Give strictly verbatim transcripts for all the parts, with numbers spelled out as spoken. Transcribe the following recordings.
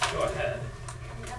go ahead. Yeah.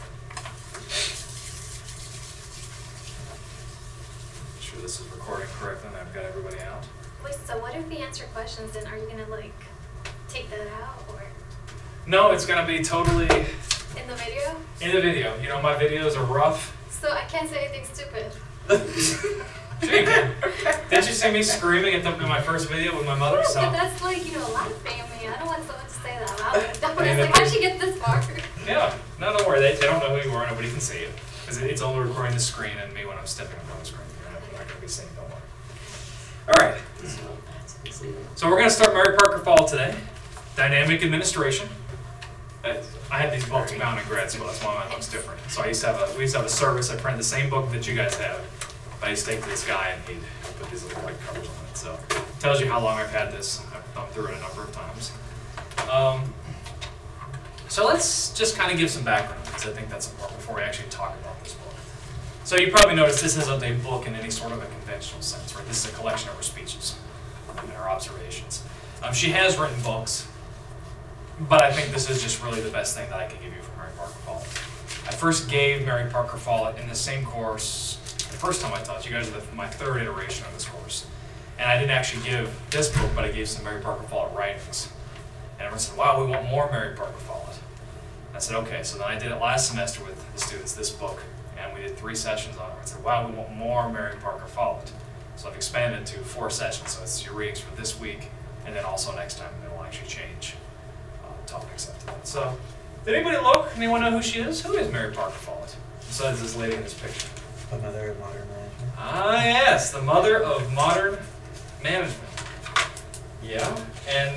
Make sure this is recording correctly and I've got everybody out. Wait, so what if we answer questions, then are you gonna like take that out or No, it's going to be totally in the video? in the video. You know, my videos are rough. So I can't say anything stupid. Sure you can. Didn't you see me screaming at them in my first video with my mother? No, So but that's like, you know, a lot of family. I don't want someone to say that out loud. I I mean, was like, how'd she get this far? yeah, no, don't worry. They, they don't know who you are. Nobody can see you because it's only recording the screen and me when I'm stepping up on the screen. You're not, you're not going to be seeing. Don't worry. All right. So we're going to start Mary Parker Fall today. Dynamic administration. Uh, I had these books bound in grad school. That's why mine looks different. So I used to have a we used to have a service. I printed the same book that you guys have. I used to take to this guy and he'd put these little white covers on it. So it tells you how long I've had this. I've thumbed through it a number of times. Um, so let's just kind of give some background because I think that's important before we actually talk about this book. So you probably noticed this isn't a book in any sort of a conventional sense, right? This is a collection of her speeches and her observations. Um, she has written books, but I think this is just really the best thing that I could give you from Mary Parker Follett. I first gave Mary Parker Follett in the same course the first time I taught. You guys are the, my third iteration of this course. And I didn't actually give this book, but I gave some Mary Parker Follett writings. And everyone said, wow, we want more Mary Parker Follett. I said, okay. So then I did it last semester with the students, this book, and we did three sessions on it. I said, wow, we want more Mary Parker Follett. So I've expanded to four sessions. So it's your readings for this week, and then also next time it will actually change uh, topics after that. So did anybody look? Anyone know who she is? Who is Mary Parker Follett? Besides this lady in this picture. The mother of modern management. Ah, yes, the mother of modern management. Yeah, and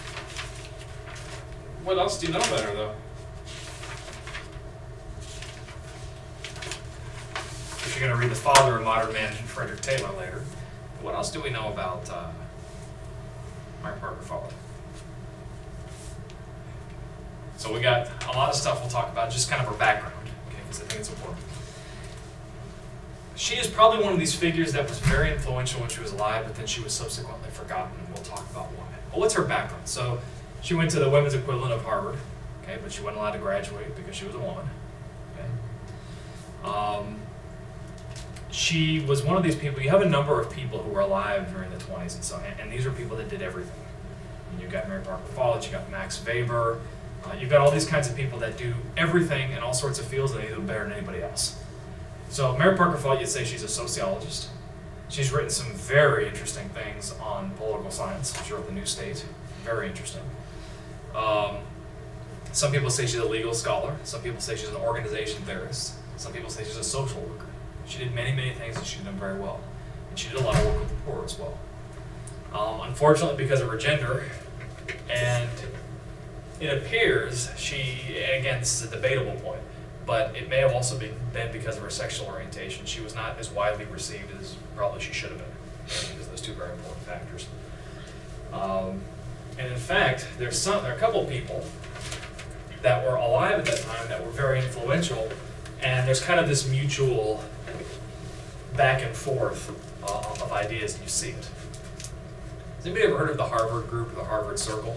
what else do you know about her, though? If you're going to read the father of modern management, Frederick Taylor, later, what else do we know about uh, Mary Parker Follett? So we got a lot of stuff we'll talk about, just kind of her background, okay, because I think it's important. She is probably one of these figures that was very influential when she was alive, but then she was subsequently forgotten, and we'll talk about why. Well, what's her background? So she went to the women's equivalent of Harvard, okay, but she wasn't allowed to graduate because she was a woman. Okay. Um, she was one of these people. You have a number of people who were alive during the twenties, and so, and, and these are people that did everything. And you've got Mary Parker Follett, you got Max Weber, uh, you've got all these kinds of people that do everything in all sorts of fields, and they do better than anybody else. So Mary Parker Follett, you'd say she's a sociologist. She's written some very interesting things on political science. She wrote The New State, very interesting. Um, some people say she's a legal scholar. Some people say she's an organization theorist. Some people say she's a social worker. She did many, many things and she did them very well. And she did a lot of work with the poor as well. Um, unfortunately, because of her gender, and it appears she, again, this is a debatable point, but it may have also been, been because of her sexual orientation. She was not as widely received as probably she should have been, because those two very important factors. Um, and in fact, there's some, there are a couple of people that were alive at that time that were very influential, and there's kind of this mutual back and forth uh, of ideas, and you see it. Has anybody ever heard of the Harvard group, or the Harvard Circle?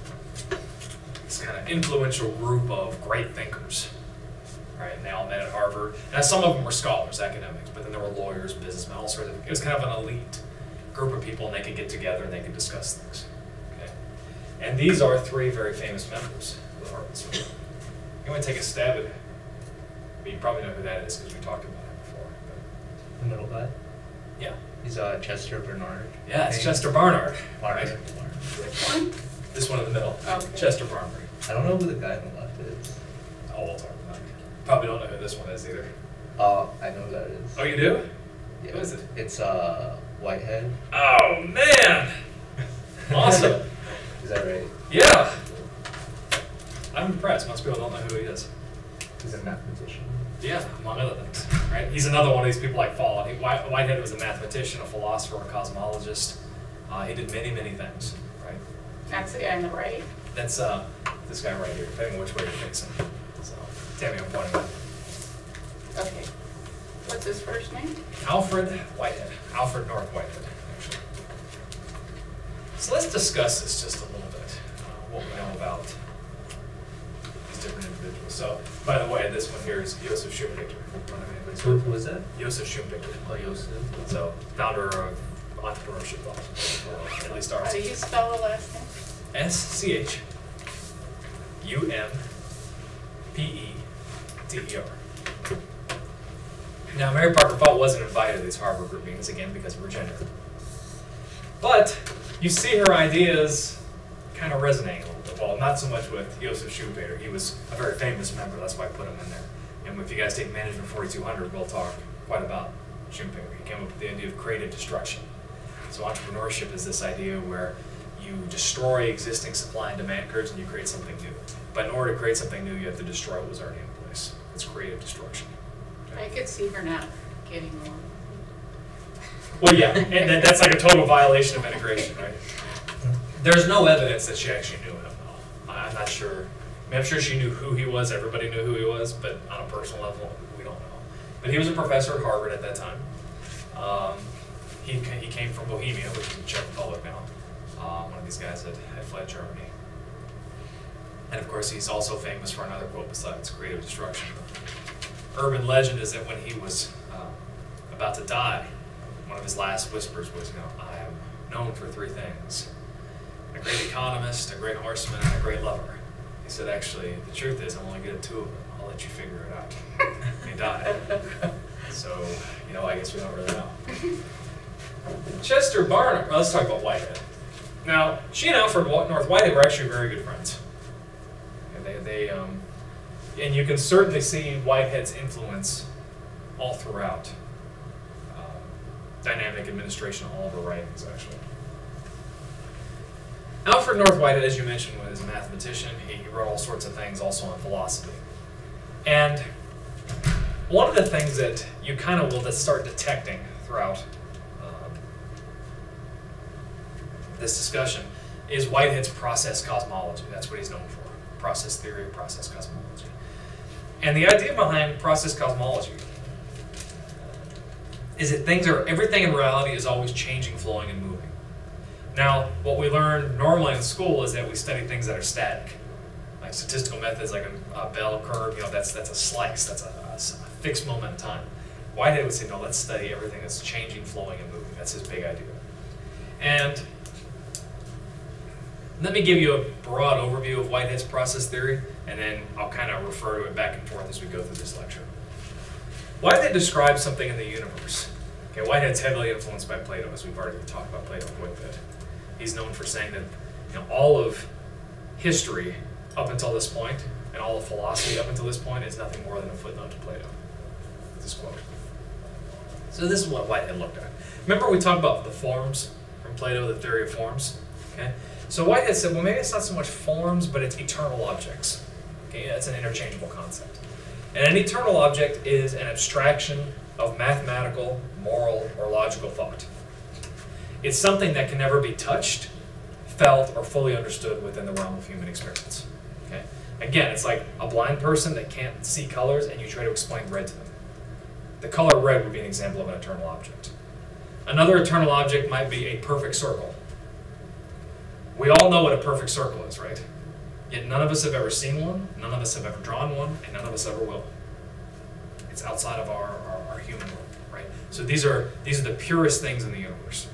It's kind of influential group of great thinkers. Right, and they all met at Harvard. Now, some of them were scholars, academics, but then there were lawyers, businessmen, all sorts of. It was kind of an elite group of people, and they could get together and they could discuss things. Okay, and these are three very famous members of the Harvard Circle. You want to take a stab at it? You probably know who that is because we talked about it before. But The middle guy? yeah, He's uh, Chester Barnard. yeah, it's Okay. Chester Barnard. Barnard. Right? Which one? This one in the middle, Okay. Chester Barnard. I don't know who the guy on the left is. Oh, we'll talk about it. Probably don't know who this one is either. Uh, I know who that is. Oh, you do? Yeah. Who is it? It's uh, Whitehead. Oh man! Awesome. Is that right? Yeah. I'm impressed. Most people don't know who he is. He's a mathematician. Yeah, among other things. Right? He's another one of these people like Follett. He, White, Whitehead was a mathematician, a philosopher, a cosmologist. Uh, he did many, many things. Right? That's the guy on the right. That's uh, this guy right here, depending on which way you're facing. So, Tammy, I'm pointing at. Okay. What's his first name? Alfred Whitehead. Alfred North Whitehead, actually. So let's discuss this just a little bit. Uh, what we know about these different individuals. So, by the way, this one here is Josef Schumpeter. Who, who was that? Josef Schumpeter. Oh, Joseph. So, founder of entrepreneurship thought, at least How ours. do you spell the last name? S C H U M P E T E R. Now, Mary Parker Fall wasn't invited to these Harvard group meetings, again, because of her gender. But you see her ideas kind of resonating a little bit. Well, not so much with Josef Schumpeter. He was a very famous member, that's why I put him in there. And if you guys take Management forty-two hundred, we'll talk quite about Schumpeter. He came up with the idea of creative destruction. So entrepreneurship is this idea where you destroy existing supply and demand curves and you create something new. But in order to create something new, you have to destroy what was already in place. It's creative destruction. I could see her not getting along. Well, yeah, and that, that's like a total violation of integration, right? There's no evidence that she actually knew him, though. I'm not sure. I mean, I'm sure she knew who he was. Everybody knew who he was, but on a personal level, we don't know. But he was a professor at Harvard at that time. Um, he, he came from Bohemia, which is the Czech Republic now. Uh, one of these guys that had fled Germany. And of course, he's also famous for another quote besides creative destruction. Urban legend is that when he was uh, about to die, one of his last whispers was, you know, I am known for three things: a great economist, a great horseman, and a great lover. He said, actually, the truth is I'm only good at two of them. I'll let you figure it out. And he died. So, you know, I guess we don't really know. Chester Barnard, well, let's talk about Whitehead. Now, she and Alfred North Whitehead were actually very good friends. And they, they um, and you can certainly see Whitehead's influence all throughout um, dynamic administration, all of her writings, actually. Alfred North Whitehead, as you mentioned, was a mathematician. He wrote all sorts of things also on philosophy. And one of the things that you kind of will start detecting throughout um, this discussion is Whitehead's process cosmology. That's what he's known for. Process theory, process cosmology. And the idea behind process cosmology is that things are, everything in reality is always changing, flowing, and moving. Now, what we learn normally in school is that we study things that are static. Like statistical methods, like a, a bell curve, you know, that's, that's a slice, that's a, a, a fixed moment in time. Whitehead would say, no, let's study everything that's changing, flowing, and moving. That's his big idea. And let me give you a broad overview of Whitehead's process theory, and then I'll kind of refer to it back and forth as we go through this lecture. Whitehead describes something in the universe. Okay, Whitehead's heavily influenced by Plato, as we've already talked about Plato quite a bit. He's known for saying that, you know, all of history up until this point, and all of philosophy up until this point, is nothing more than a footnote to Plato. This quote. So this is what Whitehead looked at. Remember we talked about the forms from Plato, the theory of forms? Okay. So Whitehead said, well, maybe it's not so much forms, but it's eternal objects. Okay, it's an interchangeable concept. And an eternal object is an abstraction of mathematical, moral, or logical thought. It's something that can never be touched, felt, or fully understood within the realm of human experience. Okay? Again, it's like a blind person that can't see colors and you try to explain red to them. The color red would be an example of an eternal object. Another eternal object might be a perfect circle. We all know what a perfect circle is, right? Yet none of us have ever seen one, none of us have ever drawn one, and none of us ever will. It's outside of our, our, our human world, right? So these are, these are the purest things in the universe.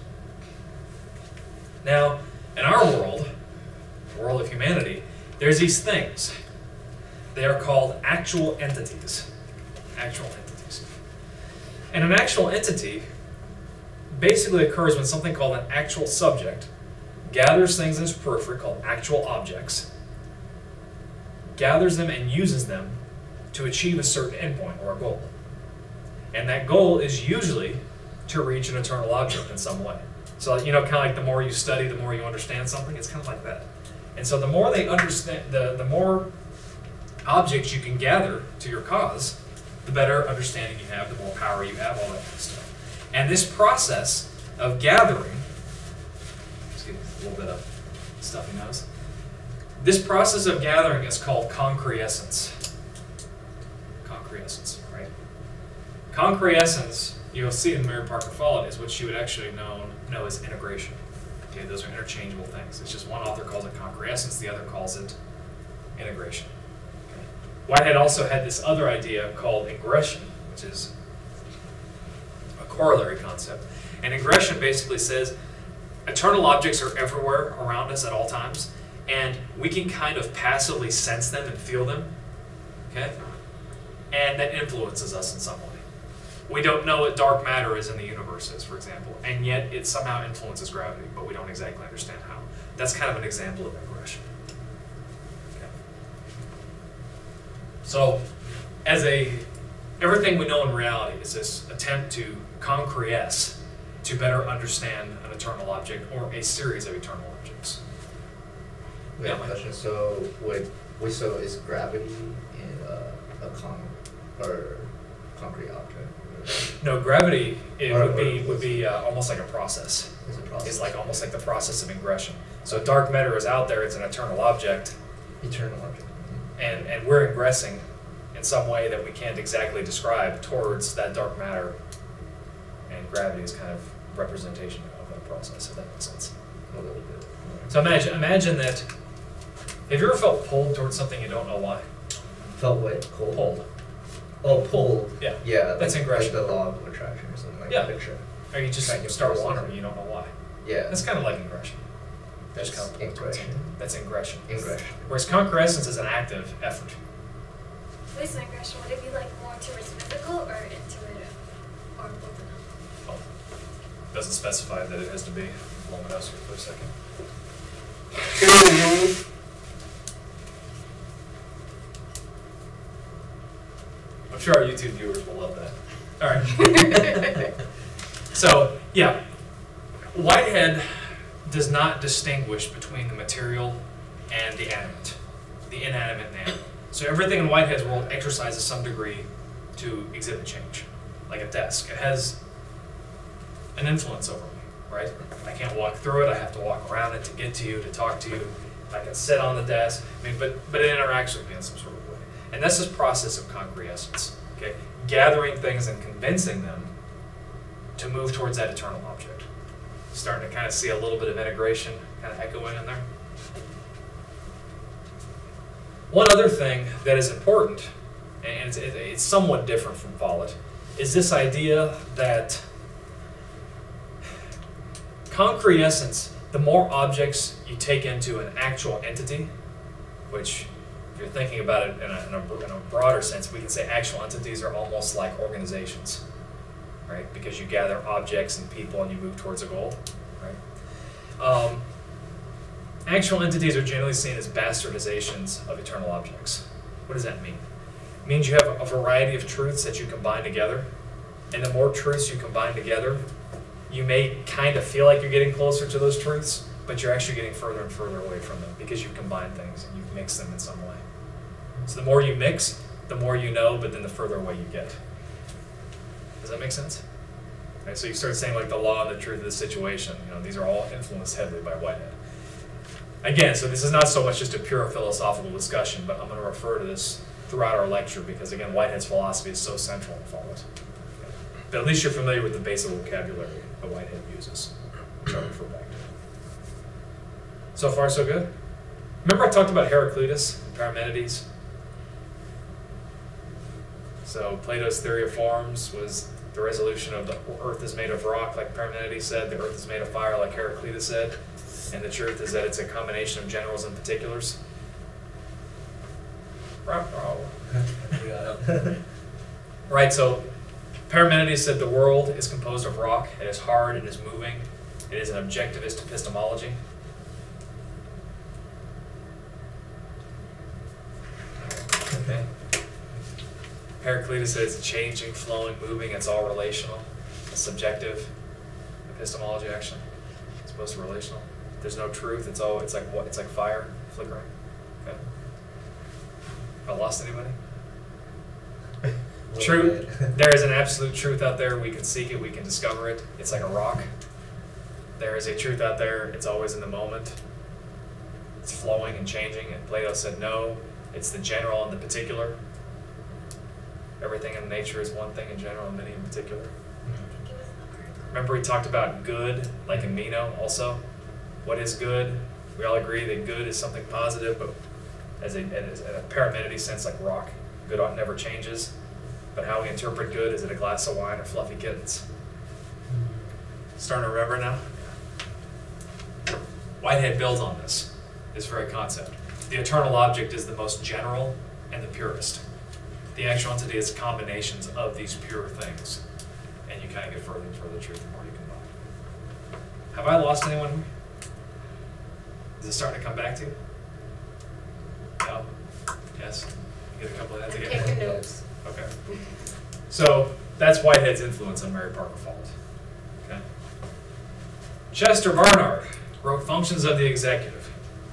Now, in our world, the world of humanity, there's these things. They are called actual entities. Actual entities. And an actual entity basically occurs when something called an actual subject gathers things in its periphery called actual objects, gathers them and uses them to achieve a certain endpoint or a goal. And that goal is usually to reach an eternal object in some way. So, you know, kind of like the more you study, the more you understand something. It's kind of like that. And so the more they understand, the, the more objects you can gather to your cause, the better understanding you have, the more power you have, all that kind of stuff. And this process of gathering, excuse me, a little bit of stuffy nose. This process of gathering is called concreescence. Concreescence, right? Concreescence, you'll see in Mary Parker Follett, is what she would actually know, know as integration. Okay, those are interchangeable things. It's just one author calls it concreescence, the other calls it integration. Okay. Whitehead also had this other idea called ingression, which is a corollary concept. And ingression basically says eternal objects are everywhere around us at all times, and we can kind of passively sense them and feel them, okay? And that influences us in some way. We don't know what dark matter is in the universe is, for example, and yet it somehow influences gravity, but we don't exactly understand how. That's kind of an example of ingression. Okay. So, as a, everything we know in reality is this attempt to concrease to better understand an eternal object or a series of eternal objects. Wait, Yeah, a Mike. question. So, wait, wait, so is gravity in a, a con or concrete object? No, gravity it Or- would be or- would be uh, almost like a process. Is it process? It's like almost like the process of ingression. So dark matter is out there; it's an eternal object, eternal object. Mhm. and and we're ingressing in some way that we can't exactly describe towards that dark matter. And gravity is kind of representation of that process. If that makes sense. A little bit. So imagine imagine that. Have you ever felt pulled towards something you don't know why? Felt wet, cold. Pulled. Oh, pulled. Yeah. Yeah. That's like, ingression. Like the law of attraction or something like Yeah. that picture. Or you just Kind of start process. wandering, you don't know why. Yeah. That's kind of like ingression. That's That's kind of pulled towards ingression. something. That's ingression. Ingression. Whereas concrescence is an active effort. With ingression, would it be like more towards physical or intuitive? Or both of them? Well, doesn't specify that it has to be. Blow my nose here for a second. I'm sure our YouTube viewers will love that. All right. So, yeah, Whitehead does not distinguish between the material and the animate, the inanimate and animate. So everything in Whitehead's world exercises some degree to exhibit change, like a desk. It has an influence over me, right? I can't walk through it. I have to walk around it to get to you, to talk to you. I can sit on the desk. I mean, but but it interacts with me in some sort of way. And that's this process of concreescence, okay? Gathering things and convincing them to move towards that eternal object. Starting to kind of see a little bit of integration kind of echoing in there. One other thing that is important, and it's, it's somewhat different from Follett, is this idea that concreescence, the more objects you take into an actual entity, which if you're thinking about it in a, in a, in a broader sense, we can say actual entities are almost like organizations, right? Because you gather objects and people and you move towards a goal, right? Um, actual entities are generally seen as bastardizations of eternal objects. What does that mean? It means you have a variety of truths that you combine together, and the more truths you combine together, you may kind of feel like you're getting closer to those truths, but you're actually getting further and further away from them because you combine things and you mix them in some way. So the more you mix, the more you know, but then the further away you get. Does that make sense? Right, so you start saying like the law and the truth of the situation. You know, these are all influenced heavily by Whitehead. Again, so this is not so much just a pure philosophical discussion, but I'm going to refer to this throughout our lecture because, again, Whitehead's philosophy is so central in Follett. But at least you're familiar with the basic vocabulary that Whitehead uses, which I'll refer back to. So far, so good? Remember I talked about Heraclitus and Parmenides? So Plato's theory of forms was the resolution of the earth is made of rock, like Parmenides said, the earth is made of fire, like Heraclitus said, and the truth is that it's a combination of generals and particulars. Right, so Parmenides said the world is composed of rock, it is hard, it is moving, it is an objectivist epistemology. Okay. Heraclitus says it's changing, flowing, moving, it's all relational. It's subjective epistemology action as opposed to relational. There's no truth, it's all it's like what it's like fire flickering. Okay. Have I lost anybody? Truth. There is an absolute truth out there. We can seek it. We can discover it. It's like a rock. There is a truth out there. It's always in the moment. It's flowing and changing. And Plato said, no, it's the general and the particular. Everything in nature is one thing in general and many in particular. Remember we talked about good, like in Meno also. What is good? We all agree that good is something positive, but as a, as a paramedic sense, like rock. Good ought never changes. But how we interpret good, is it a glass of wine or fluffy kittens? Starting to remember now? Whitehead builds on this, this very concept. The eternal object is the most general and the purest. The actual entity is combinations of these pure things. And you kind of get further and further truth the more you combine. Have I lost anyone here? Is it starting to come back to you? No? Yes? You get a couple of that I'm together? taking notes. Okay. So that's Whitehead's influence on Mary Parker Follett. Okay. Chester Barnard wrote Functions of the Executive.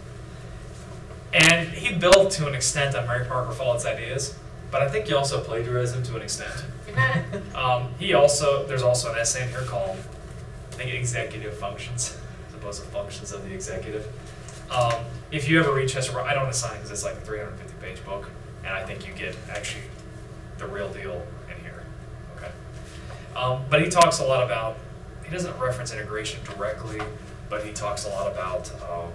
And he built to an extent on Mary Parker Follett's ideas, but I think he also plagiarized him to an extent. um, he also, there's also an essay in here called, I think, Executive Functions, as opposed to Functions of the Executive. Um, if you ever read Chester Barnard, I don't assign because it's like a three hundred fifty page book, and I think you get actually the real deal in here. Okay. Um, but he talks a lot about, he doesn't reference integration directly, but he talks a lot about um,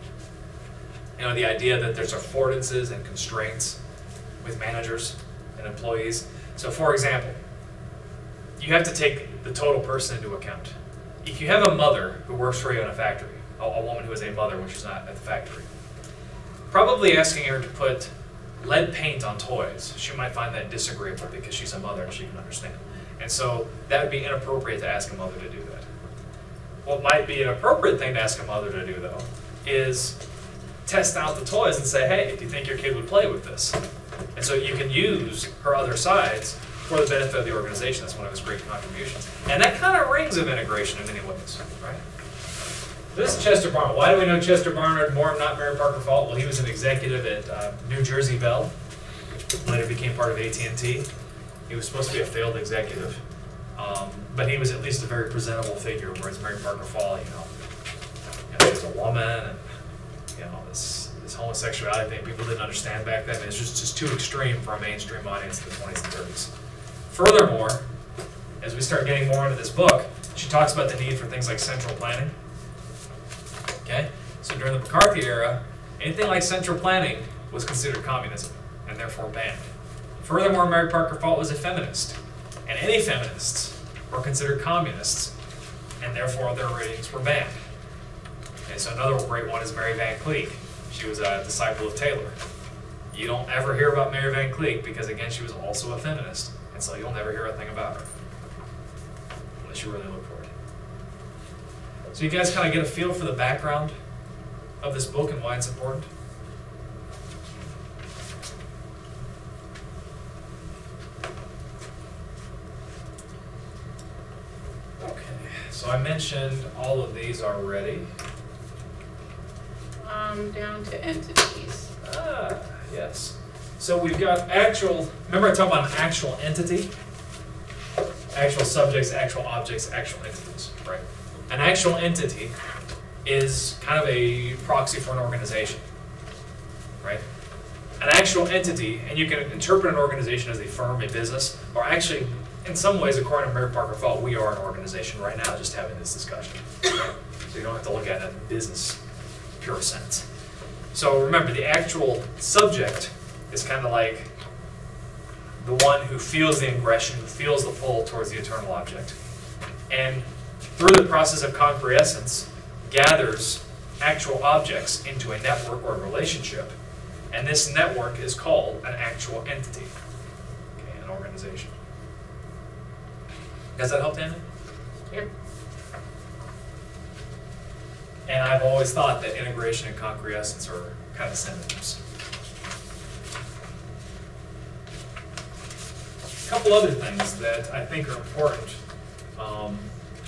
you know, the idea that there's affordances and constraints with managers and employees. So for example, you have to take the total person into account. If you have a mother who works for you in a factory, a, a woman who is a mother when she's not at the factory, probably asking her to put lead paint on toys, she might find that disagreeable because she's a mother and she can understand. And so that would be inappropriate to ask a mother to do that. What might be an appropriate thing to ask a mother to do, though, is test out the toys and say, hey, do you think your kid would play with this? And so you can use her other sides for the benefit of the organization. That's one of his great contributions. And that kind of rings of integration in many ways, right? This is Chester Barnard. Why do we know Chester Barnard more, not Mary Parker Follett? Well, he was an executive at uh, New Jersey Bell, which later became part of A T and T. He was supposed to be a failed executive, um, but he was at least a very presentable figure, whereas Mary Parker Follett, you know, you know, she was a woman, and you know, this, this homosexuality thing people didn't understand back then. It's just, just too extreme for a mainstream audience in the twenties and thirties. Furthermore, as we start getting more into this book, she talks about the need for things like central planning. Okay? So during the McCarthy era, anything like central planning was considered communism, and therefore banned. Furthermore, Mary Parker Follett was a feminist, and any feminists were considered communists, and therefore their ratings were banned. Okay, so another great one is Mary Van Cleek. She was a disciple of Taylor. You don't ever hear about Mary Van Cleek because, again, she was also a feminist, and so you'll never hear a thing about her, unless you really look for it. So you guys kind of get a feel for the background of this book and why it's important? Okay, so I mentioned all of these already. Um, down to entities. Ah, yes. So we've got actual, remember I talked about an actual entity? Actual subjects, actual objects, actual entities, right? An actual entity is kind of a proxy for an organization, right? An actual entity, and you can interpret an organization as a firm, a business, or actually, in some ways, according to Mary Parker Follett, we are an organization right now just having this discussion. Right? So you don't have to look at it in a business pure sense. So remember, the actual subject is kind of like the one who feels the ingression, who feels the pull towards the eternal object. And through the process of concreescence, gathers actual objects into a network or a relationship. And this network is called an actual entity, okay, an organization. Does that help, Dana? Yep. And I've always thought that integration and concreescence are kind of synonyms. A couple other things that I think are important um,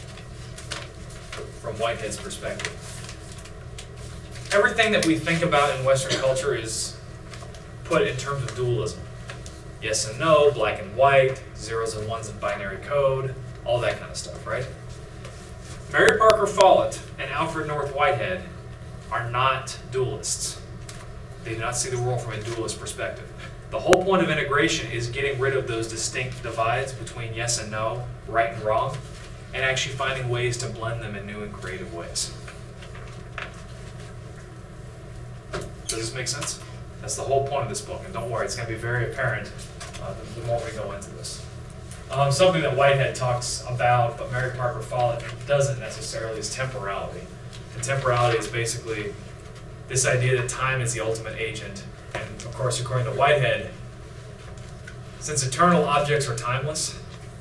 from Whitehead's perspective. Everything that we think about in Western culture is put in terms of dualism. Yes and no, black and white, zeros and ones in binary code, all that kind of stuff, right? Mary Parker Follett and Alfred North Whitehead are not dualists. They do not see the world from a dualist perspective. The whole point of integration is getting rid of those distinct divides between yes and no, right and wrong, and actually finding ways to blend them in new and creative ways. Does this make sense? That's the whole point of this book, and don't worry, it's going to be very apparent uh, the, the more we go into this. Um, something that Whitehead talks about, but Mary Parker Follett doesn't necessarily, is temporality. And temporality is basically this idea that time is the ultimate agent. And of course, according to Whitehead, since eternal objects are timeless,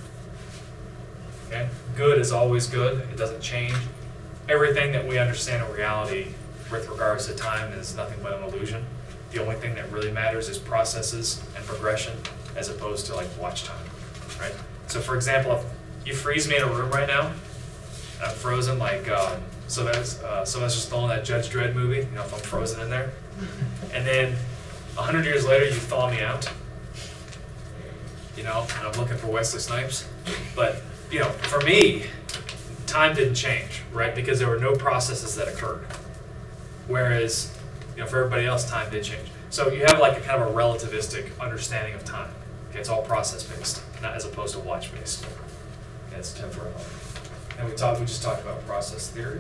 okay, good is always good, it doesn't change. Everything that we understand in reality with regards to time is nothing but an illusion. The only thing that really matters is processes and progression as opposed to like watch time, right? So for example, if you freeze me in a room right now, I'm frozen like uh, Sylvester uh, Sylvester Stallone, that Judge Dredd movie, you know, if I'm frozen in there. And then a hundred years later, you thaw me out, you know, and I'm looking for Wesley Snipes. But, you know, for me, time didn't change, right? Because there were no processes that occurred. Whereas, you know, for everybody else, time did change. So you have like a kind of a relativistic understanding of time. Okay, it's all process-based, not as opposed to watch-based. Okay, it's temporal. And we talked, we just talked about process theory.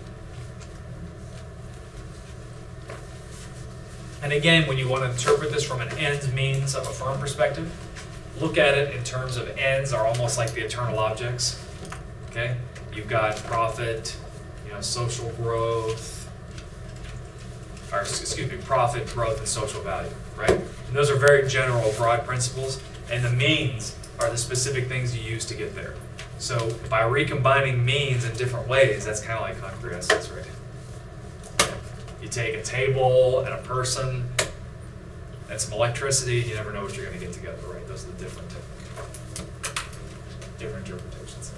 And again, when you want to interpret this from an ends means of a firm perspective, look at it in terms of ends are almost like the eternal objects. Okay, you've got profit, you know, social growth, or excuse me, profit, growth, and social value, right? And those are very general, broad principles, and the means are the specific things you use to get there. So by recombining means in different ways, that's kind of like concrete essence, right? You take a table and a person and some electricity, you never know what you're going to get together, right? Those are the different, different interpretations.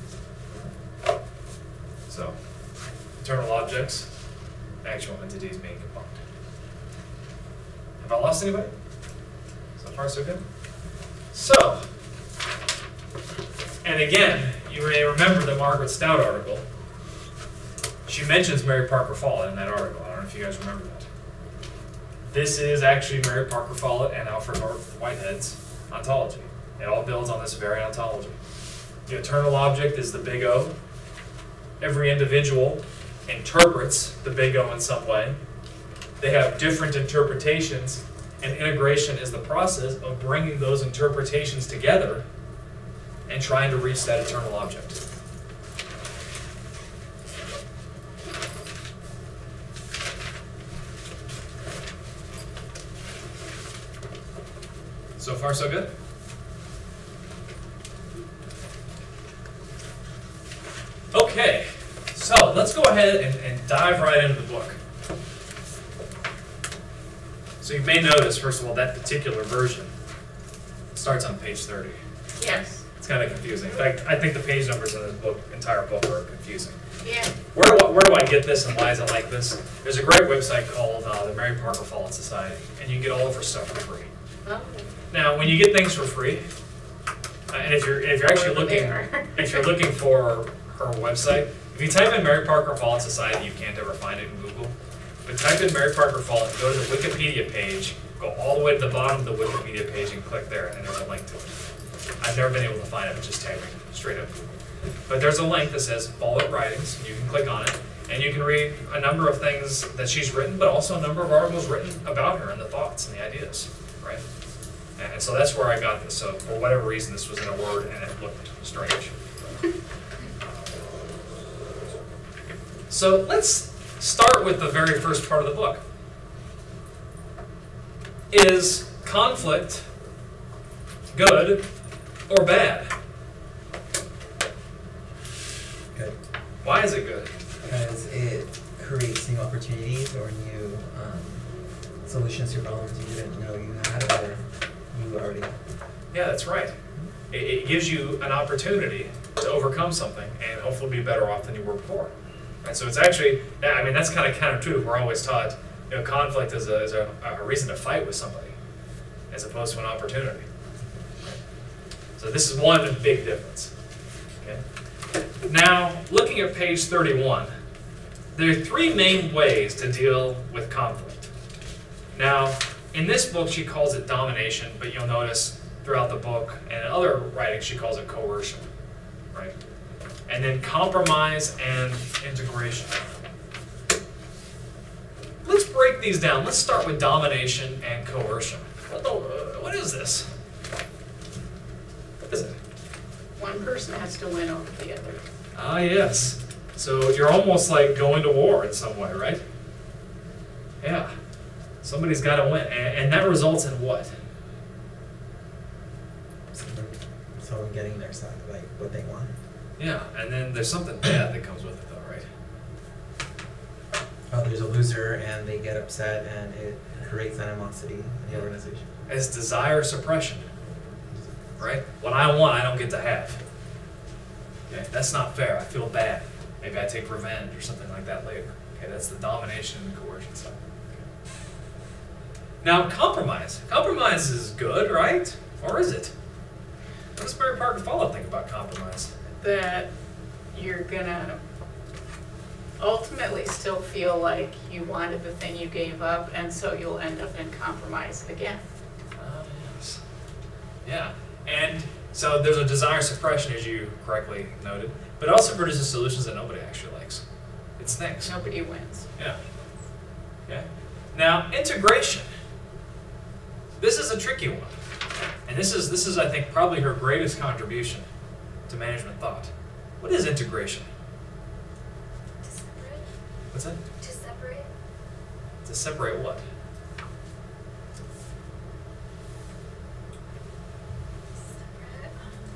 So, eternal objects, actual entities being combined. Have I lost anybody? So far, so good? So, and again, you may remember the Margaret Stout article. She mentions Mary Parker Follett in that article. I don't know if you guys remember that. This is actually Mary Parker Follett and Alfred North Whitehead's ontology. It all builds on this very ontology. The eternal object is the big O. Every individual interprets the big O in some way. They have different interpretations, and integration is the process of bringing those interpretations together and trying to reach that eternal object. So far, so good? Okay, so let's go ahead and, and dive right into the book. So you may notice, first of all, that particular version starts on page thirty. Yes. It's kind of confusing. In fact, I think the page numbers in this book, entire book, are confusing. Yeah. Where do, I, where do I get this, and why is it like this? There's a great website called uh, the Mary Parker Follett Society, and you can get all of her stuff for free. Oh. Now, when you get things for free, uh, and if you're if you're actually Over looking there. if you're looking for her website, if you type in Mary Parker Follett Society, you can't ever find it in Google. But type in Mary Parker Follett, go to the Wikipedia page, go all the way to the bottom of the Wikipedia page, and click there, and there's a link to it. I've never been able to find it with just typing straight up Google. But there's a link that says Follett Writings. You can click on it, and you can read a number of things that she's written, but also a number of articles written about her and the thoughts and the ideas, right? And so that's where I got this. So for whatever reason, this was in a Word, and it looked strange. So let's start with the very first part of the book. Is conflict good or bad? Good. Why is it good? Because it creates new opportunities or new um, solutions to problems you didn't know you had or you already had. Yeah, that's right. It, it gives you an opportunity to overcome something and hopefully be better off than you were before. And so it's actually, I mean, that's kind of counterintuitive. We're always taught, you know, conflict is a, is a, a reason to fight with somebody as opposed to an opportunity. So this is one big difference. Okay. Now, looking at page thirty-one, there are three main ways to deal with conflict. Now, in this book, she calls it domination, but you'll notice throughout the book and in other writings, she calls it coercion, right? And then compromise and integration. Let's break break these down. Let's start with domination and coercion. What, the, uh, what is this? What is it? One person has to win over the other. Ah, yes. So you're almost like going to war in some way, right? Yeah. Somebody's got to win. And, and that results in what? Someone, someone getting their side, like what they want. Yeah, and then there's something bad that comes with it, though, right? Oh, there's a loser and they get upset and it creates animosity in the organization. It's desire suppression, right? What I want, I don't get to have. Okay, that's not fair. I feel bad. Maybe I take revenge or something like that later. Okay, that's the domination and coercion side. Okay. Now, compromise. Compromise is good, right? Or is it? What does Mary Parker Follett think about compromise? That you're gonna ultimately still feel like you wanted the thing you gave up, and so you'll end up in compromise again. Uh, yes. Yeah, and so there's a desire suppression, as you correctly noted, but it also produces solutions that nobody actually likes. It's things. Nobody wins. Yeah. Okay. Now, integration. This is a tricky one, and this is this is I think probably her greatest contribution to management thought. What is integration? To separate? What's that? To separate? To separate what? Separate?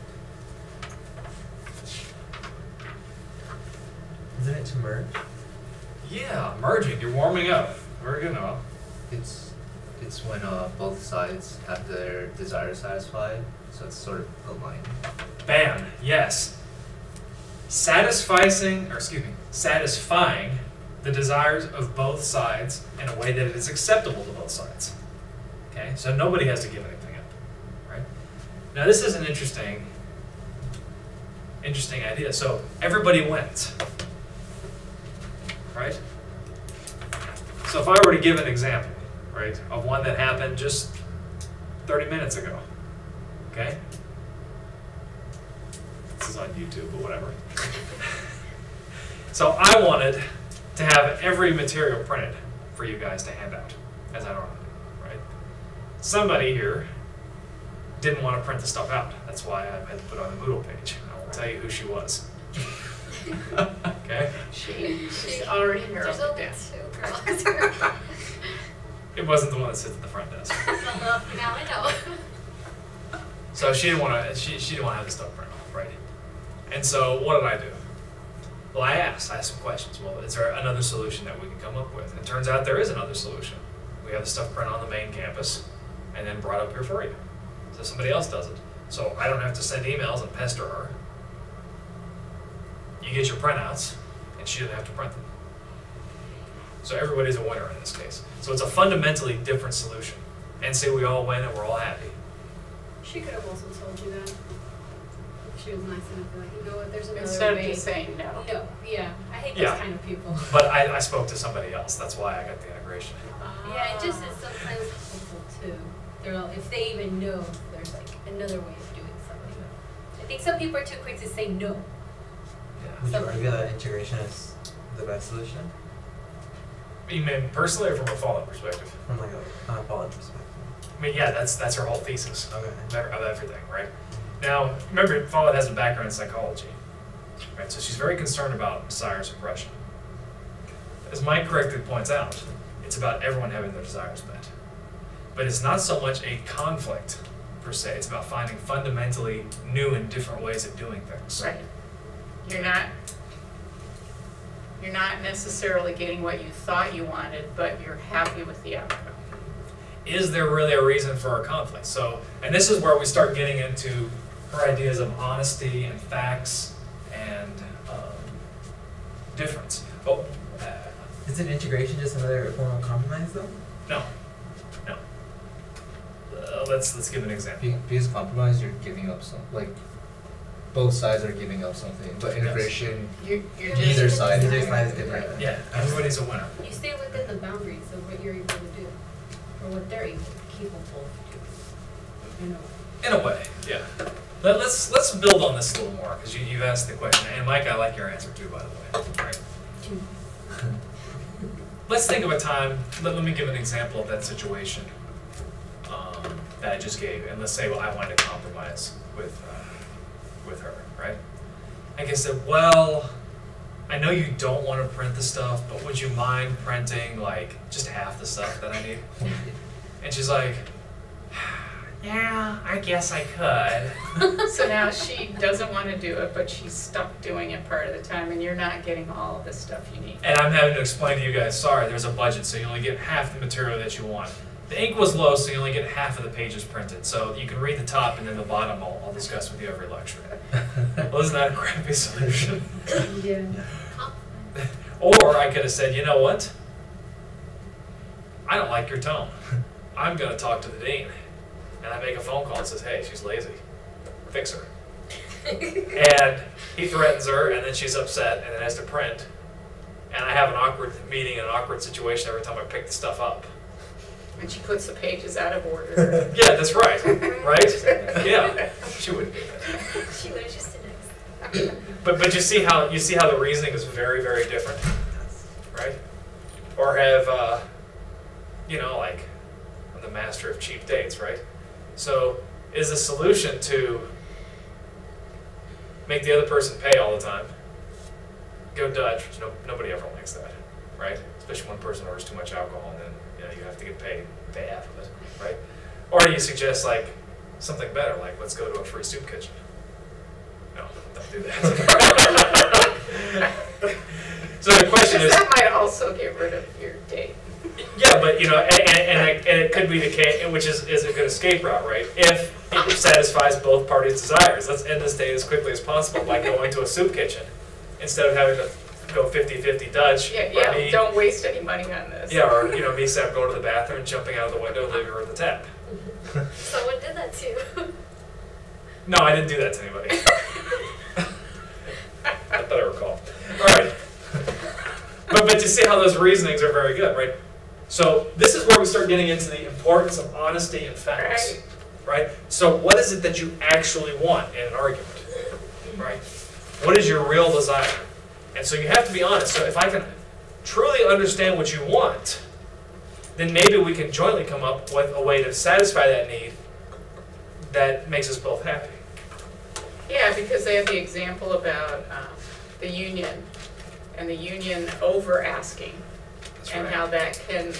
Isn't it to merge? Yeah, merging. You're warming up. Very good, Noel. It's it's when uh, both sides have their desire satisfied, so it's sort of aligned. Bam. Yes. Satisficing, or excuse me, satisfying the desires of both sides in a way that it is acceptable to both sides. Okay, so nobody has to give anything up, right? Now this is an interesting, interesting idea. So everybody wins, right? So if I were to give an example, right, of one that happened just thirty minutes ago, okay? This is on YouTube, but whatever. So I wanted to have every material printed for you guys to hand out, as I normally do, right? Somebody here didn't want to print the stuff out. That's why I had to put it on the Moodle page. I won't tell you who she was. Okay? She, she's already There's narrowed only it down. two girls. It wasn't the one that sits at the front desk. Now I know. So she didn't want to. She, she didn't want to have the stuff printed off, right? And so what did I do? Well, I asked. I asked some questions. Well, is there another solution that we can come up with? And it turns out there is another solution. We have the stuff printed on the main campus, and then brought up here for you. So somebody else does it. So I don't have to send emails and pester her. You get your printouts, and she doesn't have to print them. So everybody's a winner in this case. So it's a fundamentally different solution. And say we all win and we're all happy. She could have also told you that. If she was nice enough to be like, you know what, there's another Instead of way. just saying no. No, yeah. I hate Yeah. those kind of people. But I, I spoke to somebody else. That's why I got the integration. Yeah, it just is sometimes helpful too. They're all, if they even know there's like another way of doing something. I think some people are too quick to say no. Yeah. Would you argue that integration is the best solution? You mean personally or from a Follett perspective? From like a uh, Follett perspective. I mean, yeah, that's that's her whole thesis Okay. of ev- of everything, right? Now, remember, Follett has a background in psychology, right? So she's very concerned about desire suppression. As Mike correctly points out, it's about everyone having their desires met. But it's not so much a conflict, per se. It's about finding fundamentally new and different ways of doing things. Right. You're not, you're not necessarily getting what you thought you wanted, but you're happy with the outcome. Is there really a reason for our conflict? So, and this is where we start getting into her ideas of honesty and facts and um, difference. But uh, Isn't integration just another form of compromise though? no, no. Uh, let's let's give an example. Be- Because compromise, you're giving up some, like, both sides are giving up something, but integration, You're, you're neither just, side. Neither side is different. Yeah, everybody's a winner. You stay within the boundaries of what you're able to do, or what they're able, capable of doing. You know. In a way, yeah. Let, let's let's build on this a little more because you you've asked the question, and Mike, I like your answer too, by the way. Right. let's think of a time, let, let me give an example of that situation um, that I just gave. And let's say, well, I wanted to compromise with, uh, with her, right? I guess said, well, I know you don't want to print the stuff, but would you mind printing like just half the stuff that I need? And she's like, yeah, I guess I could. So now she doesn't want to do it, but she's stuck doing it part of the time, and you're not getting all of the stuff you need. And I'm having to explain to you guys, sorry, there's a budget, so you only get half the material that you want. The ink was low, so you only get half of the pages printed. So you can read the top, and then the bottom I'll, I'll discuss with you every lecture. Well, isn't that a crappy solution? Yeah. Or I could have said, you know what? I don't like your tone. I'm going to talk to the dean. And I make a phone call and says, hey, she's lazy. Fix her. And he threatens her, and then she's upset, and then has to print. And I have an awkward meeting, an awkward situation every time I pick the stuff up. And she puts the pages out of order. Yeah, that's right. Right? Yeah. She wouldn't do that. She was just an ex. But but you see how you see how the reasoning is very, very different, right? Or have uh, you know, like I'm the master of cheap dates, right? So is the solution to make the other person pay all the time? Go Dutch, which no, nobody ever likes that, right? Especially when one person orders too much alcohol, and then you know you have to get paid, pay half of it, right? Or do you suggest like something better, like let's go to a free soup kitchen? No, don't do that. So the question is, that might also get rid of your date. yeah, but you know, and, and, and, it, and it could be the case, which is, is a good escape route, right? If it satisfies both parties' desires, let's end this day as quickly as possible by going to a soup kitchen instead of having to go fifty fifty Dutch. Yeah, or yeah. me, Don't waste any money on this. yeah, or you know, me saying I'm going to the bathroom, jumping out of the window, leaving her at the tap. Someone did that too. No, I didn't do that to anybody. I thought I recall. All right. But, but you see how those reasonings are very good, right? So this is where we start getting into the importance of honesty and facts, right? So what is it that you actually want in an argument, right? What is your real desire? And so you have to be honest. So if I can truly understand what you want, then maybe we can jointly come up with a way to satisfy that need that makes us both happy. Yeah, because they have the example about um, the union and the union over asking, That's and right. how that can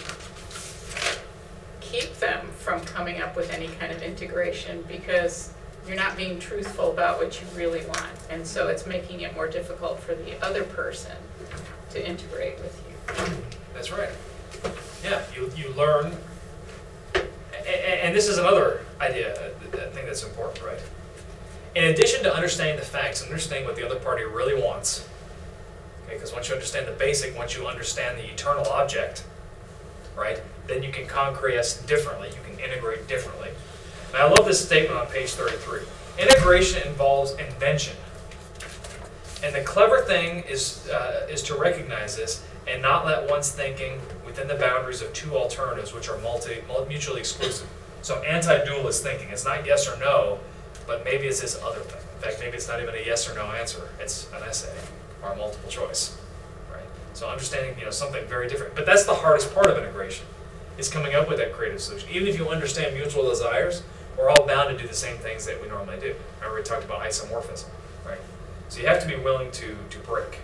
keep them from coming up with any kind of integration because you're not being truthful about what you really want. And so it's making it more difficult for the other person to integrate with you. That's right. Yeah, you, you learn, and, and this is another idea, I think that's important, right? In addition to understanding the facts, understanding what the other party really wants, okay, because once you understand the basic, once you understand the eternal object, right, then you can concreate differently, you can integrate differently. And I love this statement on page thirty-three. Integration involves invention. And the clever thing is, uh, is to recognize this and not let one's thinking within the boundaries of two alternatives which are multi, mutually exclusive. So anti-dualist thinking, it's not yes or no, but maybe it's this other thing. In fact, maybe it's not even a yes or no answer. It's an essay or a multiple choice, right? So understanding, you know, something very different. But that's the hardest part of integration, is coming up with that creative solution. Even if you understand mutual desires, we're all bound to do the same things that we normally do. Remember we talked about isomorphism, right? So you have to be willing to, to break.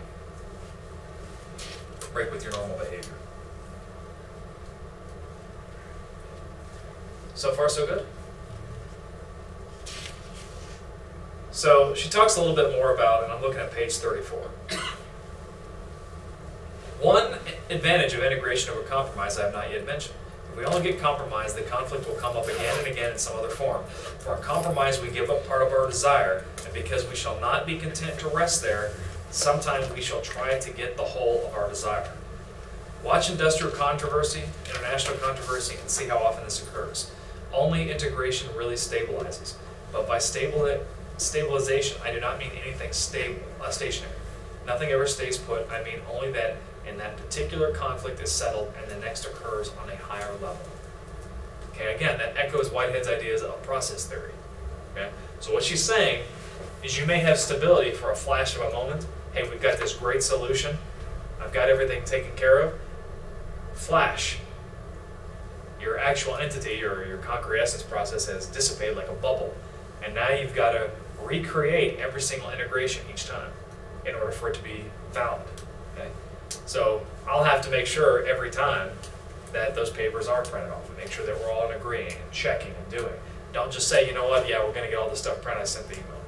Break with your normal behavior. So far, so good? So she talks a little bit more about, and I'm looking at page thirty-four. One advantage of integration over compromise I have not yet mentioned. If we only get compromise, the conflict will come up again and again in some other form. For a compromise, we give up part of our desire, and because we shall not be content to rest there, sometimes we shall try to get the whole of our desire. Watch industrial controversy, international controversy, and see how often this occurs. Only integration really stabilizes. But by stable, stabilization, I do not mean anything stable, uh, stationary. Nothing ever stays put. I mean only that in that particular conflict is settled and the next occurs on a higher level. Okay, again, that echoes Whitehead's ideas of process theory. Okay? So what she's saying is you may have stability for a flash of a moment. Hey, we've got this great solution. I've got everything taken care of. flash, your actual entity or your concrete essence process has dissipated like a bubble. And now you've got to recreate every single integration each time in order for it to be valid. Okay? So I'll have to make sure every time that those papers are printed off and make sure that we're all agreeing and checking and doing. Don't just say, you know what, yeah, we're going to get all this stuff printed, I sent the email.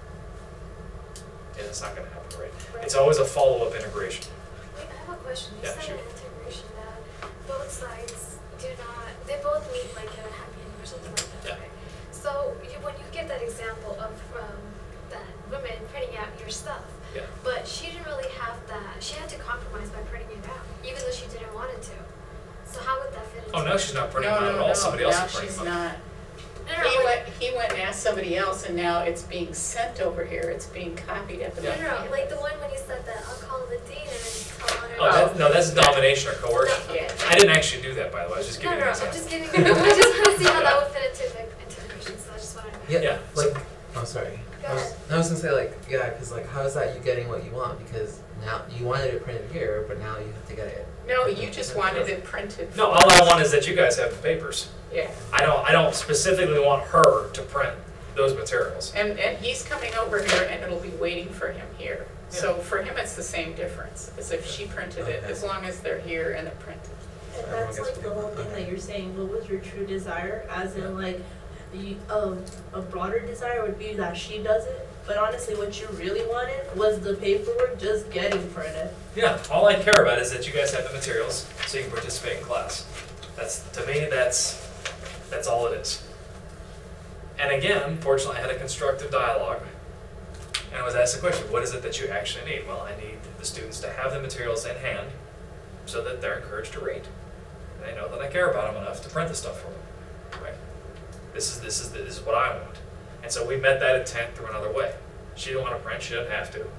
And it's not going to happen, right? Right. It's always a follow-up integration. Wait, I have a question. You Yeah, said sure. in integration that both sides do not, they both meet like at a happy ending or something like that, Yeah. right? So you, when you get that example of um, that woman printing out your stuff, Yeah. but she didn't really have that, she had to compromise by printing it out, even though she didn't want it to. So how would that fit into Oh, no, it? she's not printing No, them out no, at all. no, Somebody else now is printing she's them out. not. No, no, He no, went, like, he went and asked somebody else, and now it's being sent over here, it's being copied at the Yeah. no, no, no, like the one when you said that I'll call the dean and then tell her. Oh, that, no, that's domination or coercion. Yeah. I didn't actually do that, by the way. I was just No, giving no, you no, an I'm example. just giving, I just want to see how that would fit into the integration, so I just wanted to. Yeah, Yeah, like, oh, sorry. Go I was, ahead. I was gonna say like, yeah, cause like, how is that you getting what you want? Because now, you wanted it printed here, but now you have to get it. No, you just wanted it printed. No, for all I us. want is that you guys have the papers. Yeah, I don't, I don't specifically want her to print those materials. and, and he's coming over here and it'll be waiting for him here. So for him, it's the same difference, as if she printed it, as long as they're here and they're printed. And Everyone that's gets like to the be- whole thing okay. that you're saying, what was your true desire? As in like, you, um, a broader desire would be that she does it, but honestly what you really wanted was the paperwork just getting printed. Yeah, all I care about is that you guys have the materials so you can participate in class. That's, to me, that's, that's all it is. And again, fortunately, I had a constructive dialogue. And I was asked the question, what is it that you actually need? Well, I need the students to have the materials in hand so that they're encouraged to read. And they know that I care about them enough to print the stuff for them, right? This is, this is, this is what I want. And so we met that intent through another way. She didn't want to print, she didn't have to.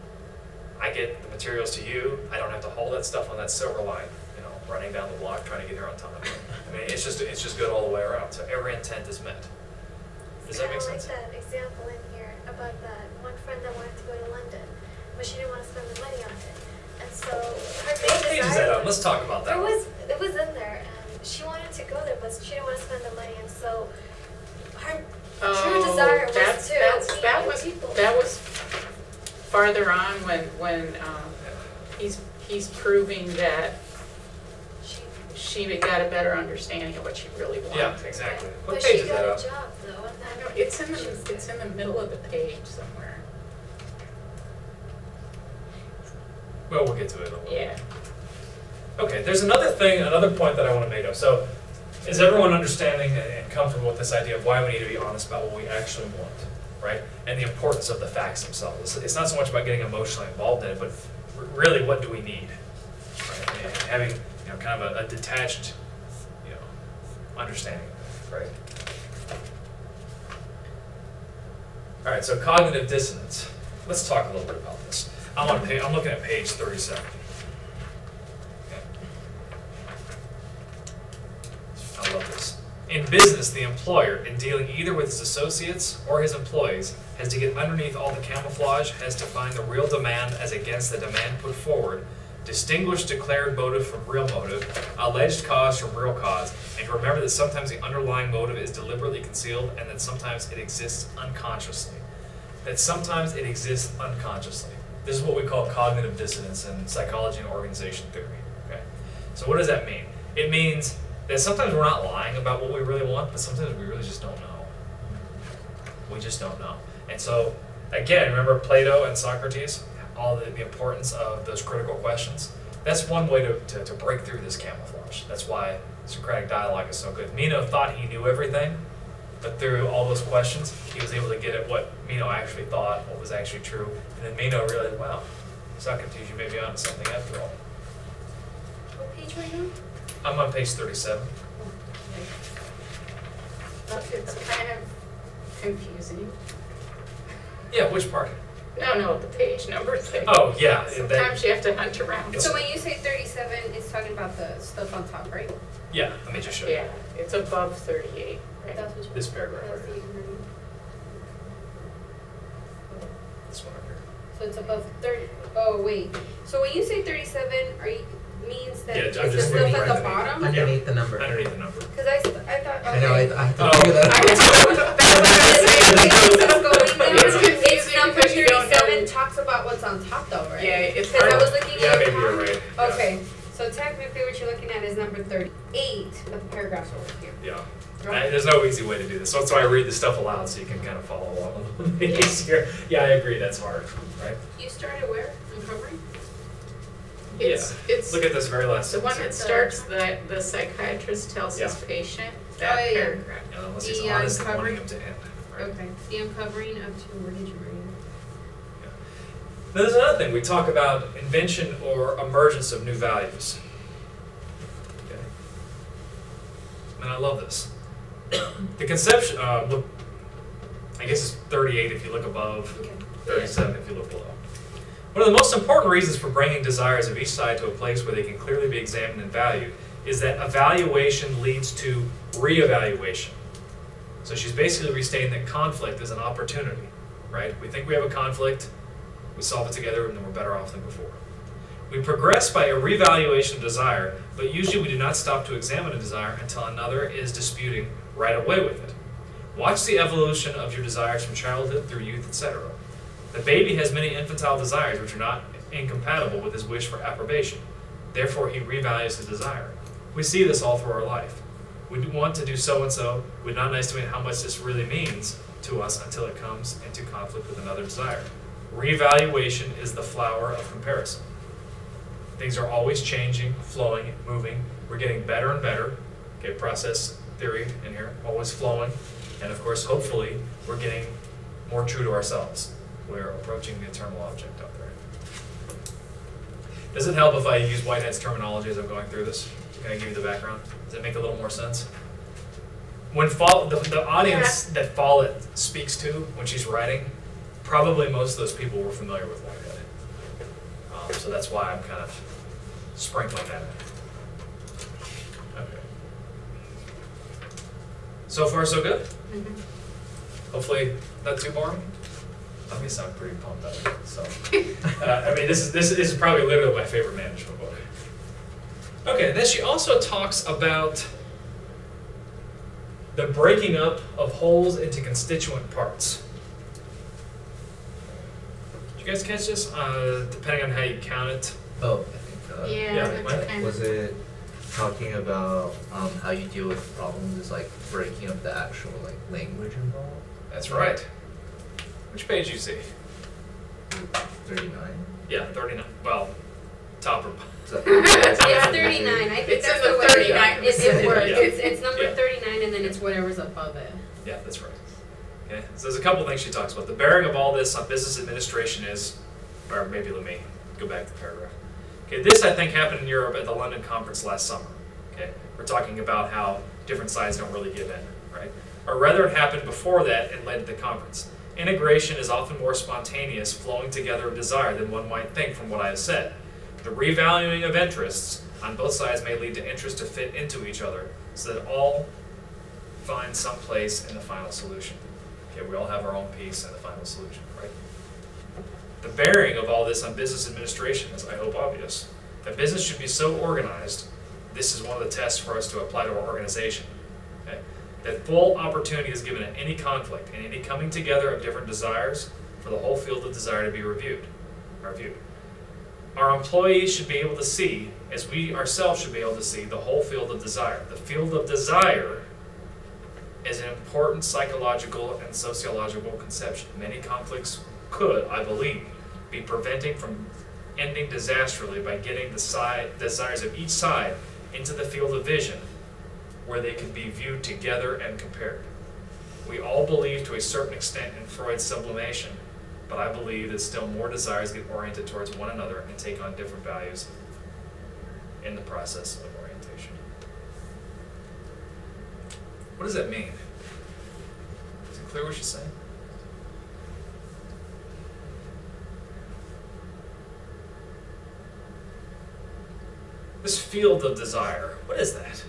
I get the materials to you, I don't have to haul that stuff on that silver line, you know, running down the block trying to get here on time. I mean, it's just, it's just good all the way around, so every intent is met. Does that make sense? Kind of like that example in here about that one friend that wanted to go to London, but she didn't want to spend the money on it. And so her main What page is desire that on? Let's talk about that There one. was, it was in there, and she wanted to go there, but she didn't want to spend the money, and so her true Oh, desire was that's, to that's, meet that new was, people. that was farther on when, when, um, he's, he's proving that She, she got a better understanding of what she really wanted. Yeah, exactly. What but page she is got that a on? job though, and I then know, it's in she was the, it's good. in the middle of the page somewhere. Well, we'll get to it in a little bit. Yeah. Okay, there's another thing, another point that I want to make of. So, is everyone understanding and comfortable with this idea of why we need to be honest about what we actually want, right? And the importance of the facts themselves. It's not so much about getting emotionally involved in it, but r- really, what do we need? Right? And having, you know, kind of a, a detached, you know, understanding of it, right? All right, so cognitive dissonance. Let's talk a little bit about this. I'm on page, I'm looking at page thirty-seven. I love this. In business, the employer, in dealing either with his associates or his employees, has to get underneath all the camouflage, has to find the real demand as against the demand put forward, distinguish declared motive from real motive, alleged cause from real cause, and to remember that sometimes the underlying motive is deliberately concealed and that sometimes it exists unconsciously. That sometimes it exists unconsciously. This is what we call cognitive dissonance in psychology and organization theory. Okay? So what does that mean? It means that sometimes we're not lying about what we really want, but sometimes we really just don't know. We just don't know. And so, again, remember Plato and Socrates? All the, the importance of those critical questions? That's one way to, to, to break through this camouflage. That's why Socratic dialogue is so good. Meno thought he knew everything, but through all those questions, he was able to get at what Meno actually thought, what was actually true. And then Meno realized, wow, Socrates, you may be onto something after all. What page were you I'm on page thirty-seven. It's kind of confusing. Yeah, which part? No, no, the page number thing. Oh, yeah. that- Sometimes you have to hunt around. It's- So when you say thirty-seven, it's talking about the stuff on top, right? Yeah, let me just show you. Yeah, it's above thirty-eight, right? That's what you. This paragraph That's right the here. ignorant. This one right here. So it's above thirty, oh, wait. So when you say thirty-seven, are you, means that Yeah, it's I'm the just stuff looking at right the at the- bottom? Underneath the number. Underneath the number. Cause I, st- I thought, okay. I know, I, I have to Oh. figure that I out. That's what I was saying. It's It's confusing It's number because you don't know. thirty-seven talks about what's on top though, right? Yeah, it's Cause I hard. was looking Yeah, at maybe the you're top. right. Yeah. Okay, so technically what you're looking at is number thirty-eight, but the paragraph's over here. Yeah. Right? I- there's no easy way to do this. So that's why I read the stuff aloud so you can kind of follow along a little bit easier. Yeah, I agree. That's hard, right? You started where? Uncovering? It's, it's Look at this very last the one that sentence. starts that the psychiatrist tells his Yeah. patient, Oh, that yeah, yeah. paragraph. You know, unless he's The honest and wanting uncovering- him to end. Right? Okay, the uncovering of two, where did you read? Now, there's another thing. We talk about invention or emergence of new values. Okay. And I love this. The conception, uh, look, I guess it's thirty-eight if you look above, Okay. thirty-seven if you look below. One of the most important reasons for bringing desires of each side to a place where they can clearly be examined and valued is that evaluation leads to reevaluation. So she's basically restating that conflict is an opportunity, right? We think we have a conflict, we solve it together, and then we're better off than before. We progress by a reevaluation of desire, but usually we do not stop to examine a desire until another is disputing right away with it. Watch the evolution of your desires from childhood through youth, et cetera. The baby has many infantile desires which are not incompatible with his wish for approbation. Therefore, he revalues the desire. We see this all through our life. We want to do so-and-so, we not estimate how much this really means to us until it comes into conflict with another desire. Reevaluation is the flower of comparison. Things are always changing, flowing, moving. We're getting better and better. Okay, process theory in here, always flowing. And of course, hopefully, we're getting more true to ourselves. We're approaching the eternal object out there. Does it help if I use Whitehead's terminology as I'm going through this? Can I give you the background? Does it make a little more sense? When Follett, the, the audience that Follett speaks to when she's writing, probably most of those people were familiar with Whitehead. Um, so that's why I'm kind of sprinkling that in. Okay. So far, so good? Mm-hmm. Hopefully not too boring. Let me sound pretty pumped up. So, uh, I mean, this is this is probably literally my favorite management book. Okay, then she also talks about the breaking up of wholes into constituent parts. Did you guys catch this? Uh, depending on how you count it. Oh, I think, uh, Yeah, Yeah, that's what? kind of. was it talking about um, how you deal with problems is like breaking up the actual like language involved? That's right. Which page you see? thirty-nine. Yeah, thirty-nine. Well, top or It's thirty-nine, I think It's that's in the the way thirty-nine it, it percent. works. Yeah. It's, it's number Yeah. thirty-nine and then it's whatever's above it. Yeah, that's right. Okay, so there's a couple things she talks about. The bearing of all this on business administration is, or maybe let me go back to the paragraph. Okay, this I think happened in Europe at the London conference last summer. Okay, we're talking about how different sides don't really give in, right? Or rather, it happened before that and led to the conference. Integration is often more spontaneous, flowing together of desire than one might think from what I have said. The revaluing of interests on both sides may lead to interests to fit into each other, so that all find some place in the final solution. Okay, we all have our own piece in the final solution, right? The bearing of all this on business administration is, I hope, obvious. That business should be so organized, this is one of the tests for us to apply to our organization. Okay? That full opportunity is given at any conflict and any coming together of different desires for the whole field of desire to be reviewed. reviewed. Our employees should be able to see, as we ourselves should be able to see, the whole field of desire. The field of desire is an important psychological and sociological conception. Many conflicts could, I believe, be preventing from ending disastrously by getting the side, desires of each side into the field of vision where they can be viewed together and compared. We all believe to a certain extent in Freud's sublimation, but I believe that still more desires get oriented towards one another and take on different values in the process of orientation. What does that mean? Is it clear what she's saying? This field of desire, what is that?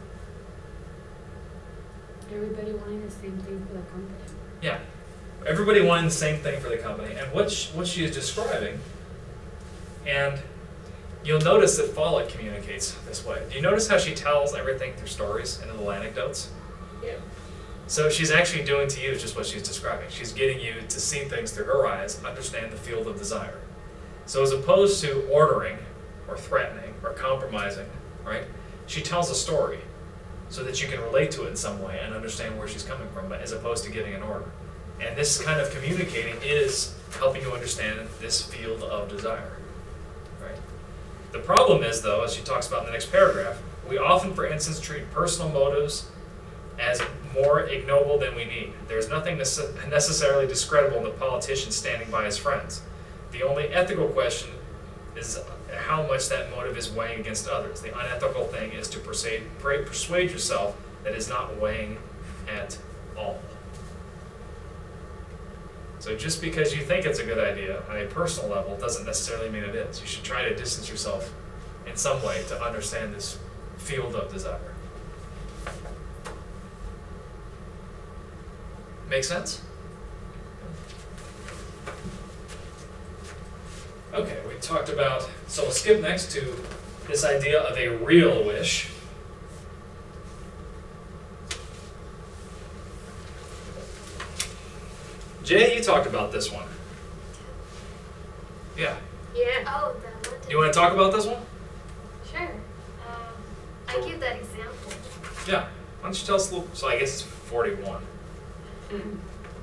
Everybody wanting the same thing for the company. Yeah, everybody wanting the same thing for the company, and what she, what she is describing, and You'll notice that Follett communicates this way. Do you notice how she tells everything through stories and little anecdotes? Yeah. So she's actually doing to you just what she's describing. She's getting you to see things through her eyes, understand the field of desire. So as opposed to ordering or threatening or compromising, right? She tells a story so that you can relate to it in some way and understand where she's coming from, as opposed to giving an order. And this kind of communicating is helping you understand this field of desire, right? The problem is, though, as she talks about in the next paragraph, we often, for instance, treat personal motives as more ignoble than we need. There's nothing nece- necessarily discreditable in the politician standing by his friends. The only ethical question is how much that motive is weighing against others. The unethical thing is to persuade, persuade yourself that it's not weighing at all. So just because you think it's a good idea on a personal level doesn't necessarily mean it is. You should try to distance yourself in some way to understand this field of desire. Make sense? Okay, we talked about, so we'll skip next to this idea of a real wish. Jay, you talked about this one. Yeah. Yeah. Oh, the London. You want to talk about this one? Sure. Um, I give that example. Yeah. Why don't you tell us a little? So I guess it's forty-one. Mm.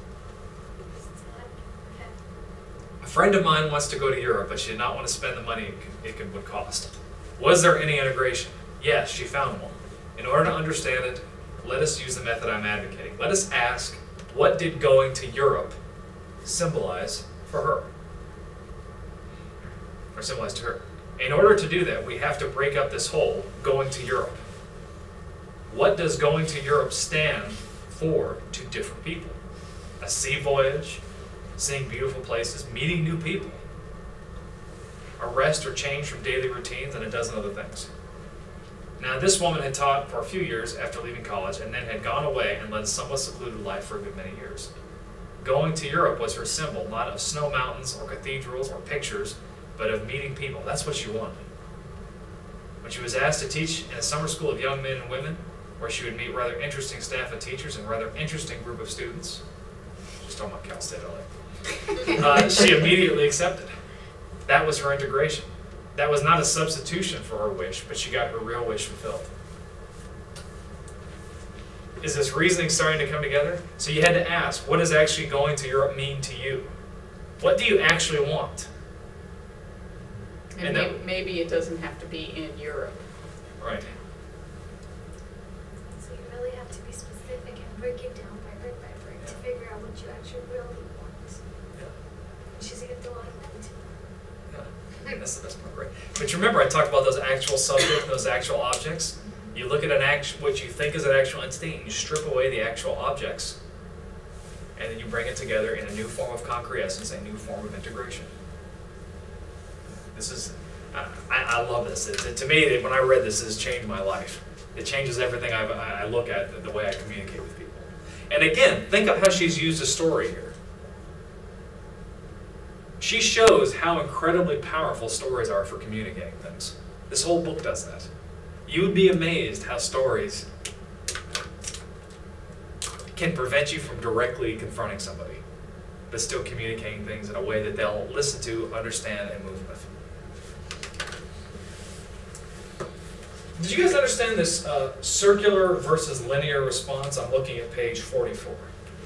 A friend of mine wants to go to Europe, but she did not want to spend the money it could, it could would cost. Was there any integration? Yes, she found one. In order to understand it, let us use the method I'm advocating. Let us ask, what did going to Europe symbolize for her? Or symbolize to her? In order to do that, we have to break up this whole going to Europe. What does going to Europe stand for to different people? A sea voyage, seeing beautiful places, meeting new people, a rest or change from daily routines, and a dozen other things. Now, this woman had taught for a few years after leaving college and then had gone away and led a somewhat secluded life for a good many years. Going to Europe was her symbol, not of snow mountains or cathedrals or pictures, but of meeting people. That's what she wanted. When she was asked to teach in a summer school of young men and women, where she would meet rather interesting staff and teachers and a rather interesting group of students, she's talking about Cal State L A, uh, she immediately accepted. That was her integration. That was not a substitution for her wish, but she got her real wish fulfilled. Is this reasoning starting to come together? So you had to ask, what does actually going to Europe mean to you? What do you actually want? And, And may- that- maybe it doesn't have to be in Europe. Right. So you really have to be specific and break it down by brick by brick to figure out what you actually really want. Yeah. She's gonna do a lot of that too. Yeah. That's the best part, right? But you remember I talked about those actual subjects, those actual objects? You look at an act, what you think is an actual entity, and you strip away the actual objects, and then you bring it together in a new form of concrete essence, a new form of integration. This is, I, I love this. It, it, to me, when I read this, this has changed my life. It changes everything I've, I look at, the, the way I communicate with people. And again, think of how she's used a story here. She shows how incredibly powerful stories are for communicating things. This whole book does that. You would be amazed how stories can prevent you from directly confronting somebody, but still communicating things in a way that they'll listen to, understand, and move with. Did you guys understand this uh, circular versus linear response? I'm looking at page forty-four.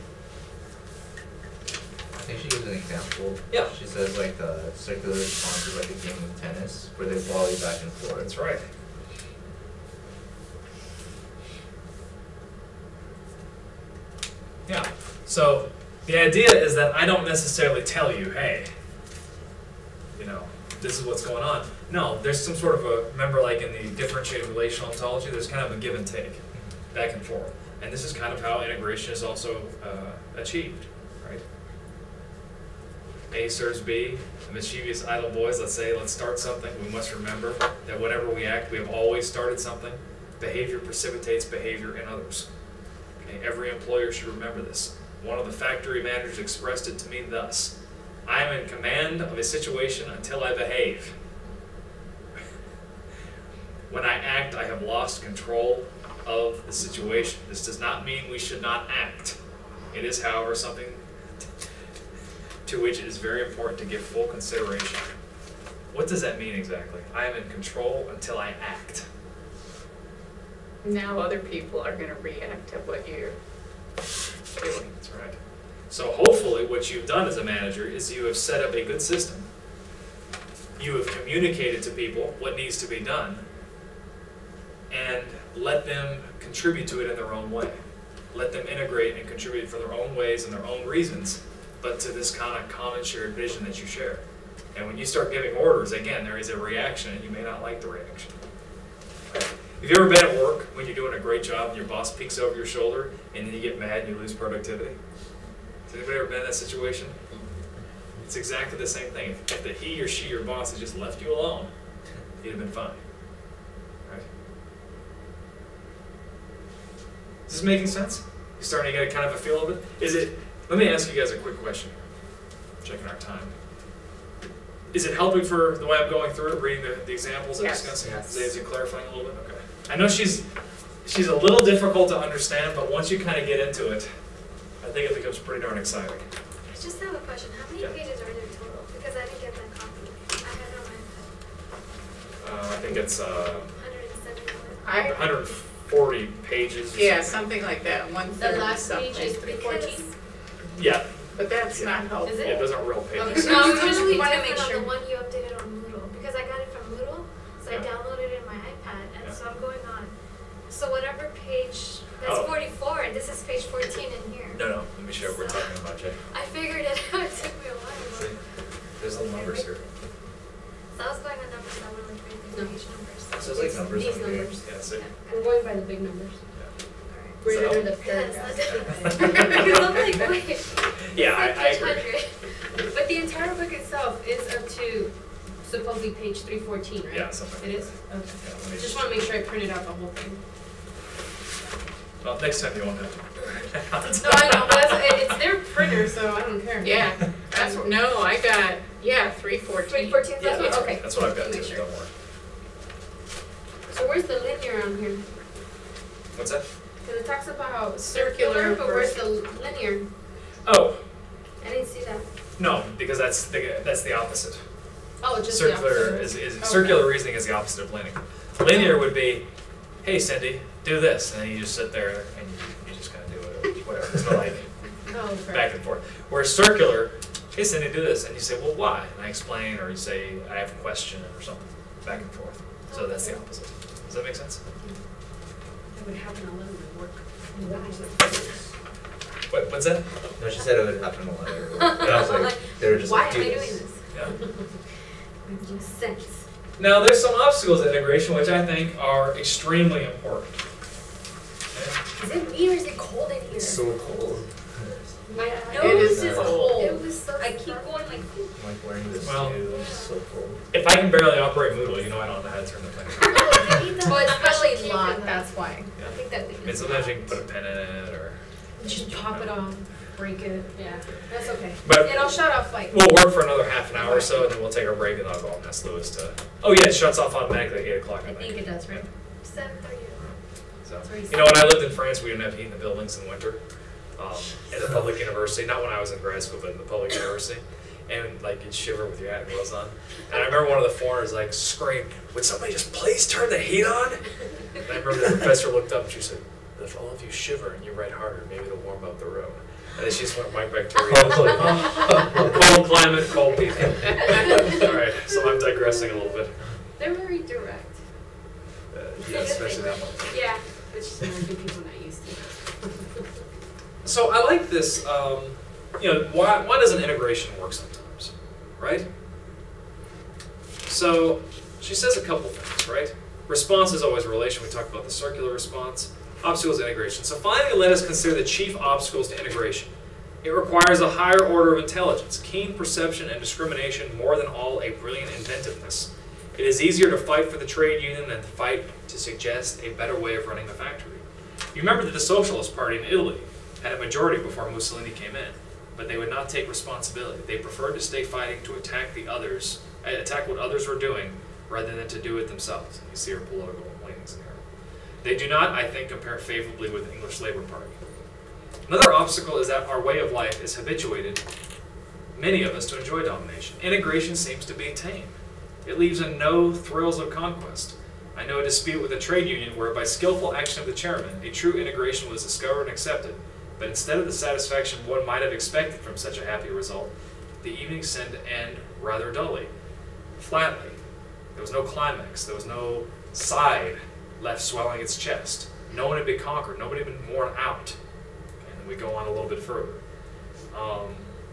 I think she gives an example. Yeah. She says like a circular response is like a game of tennis where they volley back and forth. That's right. Yeah. So the idea is that I don't necessarily tell you, hey, you know, this is what's going on. No, there's some sort of a, remember like in the differentiated relational ontology, there's kind of a give and take, back and forth. And this is kind of how integration is also uh, achieved, right? A serves B, the mischievous idle boys, let's say, let's start something. We must remember that whenever we act, we have always started something. Behavior precipitates behavior in others. Okay? Every employer should remember this. One of the factory managers expressed it to me thus: I am in command of a situation until I behave. When I act, I have lost control of the situation. This does not mean we should not act. It is, however, something to which it is very important to give full consideration. What does that mean exactly? I am in control until I act. Now other people are gonna react to what you're doing. That's right. So hopefully what you've done as a manager is you have set up a good system. You have communicated to people what needs to be done and let them contribute to it in their own way. Let them integrate and contribute for their own ways and their own reasons, but to this kind of common shared vision that you share. And when you start giving orders, again, there is a reaction and you may not like the reaction. Have you ever been at work when you're doing a great job and your boss peeks over your shoulder and then you get mad and you lose productivity? Has anybody ever been in that situation? It's exactly the same thing. If, if the he or she, your boss, had just left you alone, you'd have been fine. Right? Is this making sense? You starting to get a kind of a feel of it? Is it? Let me ask you guys a quick question. Checking our time. Is it helping for the way I'm going through it, reading the, the examples and Yes. discussing? Yes. Is it, is it clarifying a little bit? Okay. I know she's she's a little difficult to understand, but once you kind of get into it, I think it becomes pretty darn exciting. I just have a question. How many Yeah. pages are there total? Because I didn't get my copy. I had it on my Uh, I think it's uh, one hundred seventy-one. I, one hundred forty pages. Or yeah, something. something like that, one The thirty last page something. is three fourteen? Yeah, But that's Yeah. not helpful. Is it? yeah, those aren't real Okay. pages. No, I It's just totally wanna make different sure. on the one you updated on Moodle, because I got it from Moodle, so Yeah. I downloaded it in my iPad, and Yeah. so I'm going on. So whatever page, that's Oh. forty-four, and this is page fourteen in here. No, no, let me show you what we're talking about, Jay. I figured it out, it took me a while. See, there's little numbers here. So I was going on numbers that were like crazy, No. page numbers. So it's like numbers These on the numbers. Yeah, see? We're going by the big numbers. Alright. We're So- under the Yes, paragraphs. that's Because I'm like, wait. Yeah, I, it's I like agree. page one hundred. But the entire book itself is up to supposedly page three fourteen, right? Yeah, something like It is? that. Okay. Yeah, let me Just wanna make sure I printed out the whole thing. Well, next time you won't have to. No, I know, but that's, it- it's their printer, so I don't care. Yeah, that's, what- no, I got, yeah, three fourteen. Three fourteen, Yeah, that's that's what, right. okay. That's what I've got Make too, sure. don't worry. So where's the linear on here? What's that? Cause it talks about Circular circular, but where's versus- the linear? Oh, I didn't see that. no, because that's the, that's the opposite. Oh, just the Circular opposite. is, is, Okay. circular reasoning is the opposite of linear. Linear would be, hey Cindy, do this, and then you just sit there and you, you just kind of do it, or whatever. It's not like Oh, right. back and forth. Whereas circular, hey Cindy, do this, and you say, well, why? And I explain, or you say, I have a question, or something, back and forth. So that's the opposite. Does that make sense? That would happen a lot at work. What, what's that? No, she said it would happen a lot. And I was like, they were just Why like, am I do doing this. this? Yeah. Makes no sense. Now, there's some obstacles to integration which I think are extremely important. Okay? Is it me or is it cold in here? It's so cold. My Yeah. It nose is is cold. cold. It was so I keep stuffy. going like. I'm like wearing this Well- too. It's so cold. If I can barely operate Moodle, you know I don't know how to turn the thing. Oh, they need that Well, it's special probably key for locked, that. that's why. Yeah. I think that. I mean, sometimes you can put a pen in it, or Just pop it off, break it, yeah, that's okay. But- It'll shut off like. we'll work for another half an hour or so, and then we'll take our break, and I'll go and ask Lewis to. Oh yeah, it shuts off automatically at eight o'clock. I I think. think it does, right? Seven thirty. So, That's what he you know, when I lived in France, we didn't have heat in the buildings in winter. Um, at the public university, not when I was in grad school, but in the public university, and like you'd shiver with your hat and gloves on. And I remember one of the foreigners like screamed, "Would somebody just please turn the heat on?" And I remember the professor looked up and she said, "If all of you shiver and you write harder, maybe it'll warm up the room." And then she just went right back to reading. Cold climate, cold people. All right, so I'm digressing a little bit. They're very direct. Uh, yeah, especially that one. Yeah, which American people not used to. So I like this. Um, you know, why why doesn't integration work sometimes, right? So she says a couple things, right? Response is always a relation. We talked about the circular response. Obstacles to integration. So finally, let us consider the chief obstacles to integration. It requires a higher order of intelligence, keen perception and discrimination, more than all, a brilliant inventiveness. It is easier to fight for the trade union than to fight to suggest a better way of running the factory. You remember that the Socialist Party in Italy had a majority before Mussolini came in, but they would not take responsibility. They preferred to stay fighting to attack the others, uh, attack what others were doing, rather than to do it themselves. You see her political leanings in here. They do not, I think, compare favorably with the English Labour Party. Another obstacle is that our way of life is habituated, many of us, to enjoy domination. Integration seems to be tame. It leaves in no thrills of conquest. I know a dispute with a trade union where, by skillful action of the chairman, a true integration was discovered and accepted, but instead of the satisfaction one might have expected from such a happy result, the evening seemed to end rather dully, flatly. There was no climax. There was no side left swelling its chest. No one had been conquered. Nobody had been worn out. And then we go on a little bit further. Um,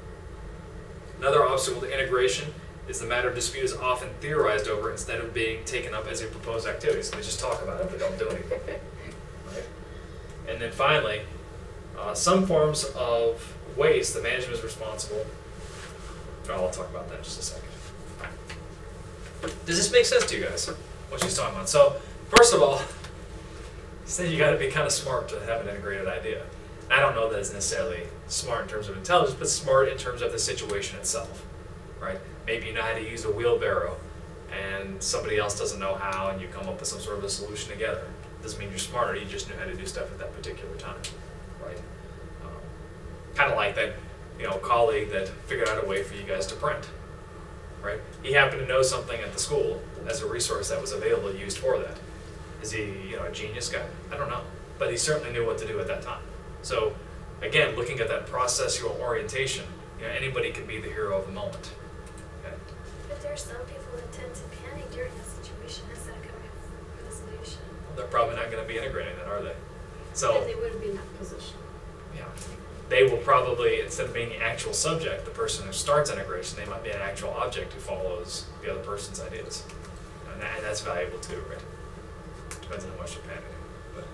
another obstacle to integration is the matter of dispute is often theorized over instead of being taken up as a proposed activity. So they just talk about it, but don't do anything. Right? And then finally, uh, some forms of waste, the management is responsible. Oh, I'll talk about that in just a second. Does this make sense to you guys, what she's talking about? So, first of all, say you got to be kind of smart to have an integrated idea. I don't know that it's necessarily smart in terms of intelligence, but smart in terms of the situation itself, right? Maybe you know how to use a wheelbarrow, and somebody else doesn't know how, and you come up with some sort of a solution together. Doesn't mean you're smarter, you just knew how to do stuff at that particular time, right? Um, kind of like that, you know, colleague that figured out a way for you guys to print, right? He happened to know something at the school as a resource that was available used for that. Is he, you know, a genius guy? I don't know, but he certainly knew what to do at that time. So, again, looking at that processual orientation, you know, anybody can be the hero of the moment. Okay? But there are some people that tend to panic during a situation instead of coming up with a solution. Well, they're probably not going to be integrating then, are they? So, And they wouldn't be in that position. yeah, they will probably, instead of being the actual subject, the person who starts integration, they might be an actual object who follows the other person's ideas. And, that, and that's valuable too, right? Depends on how much you're panicking. But.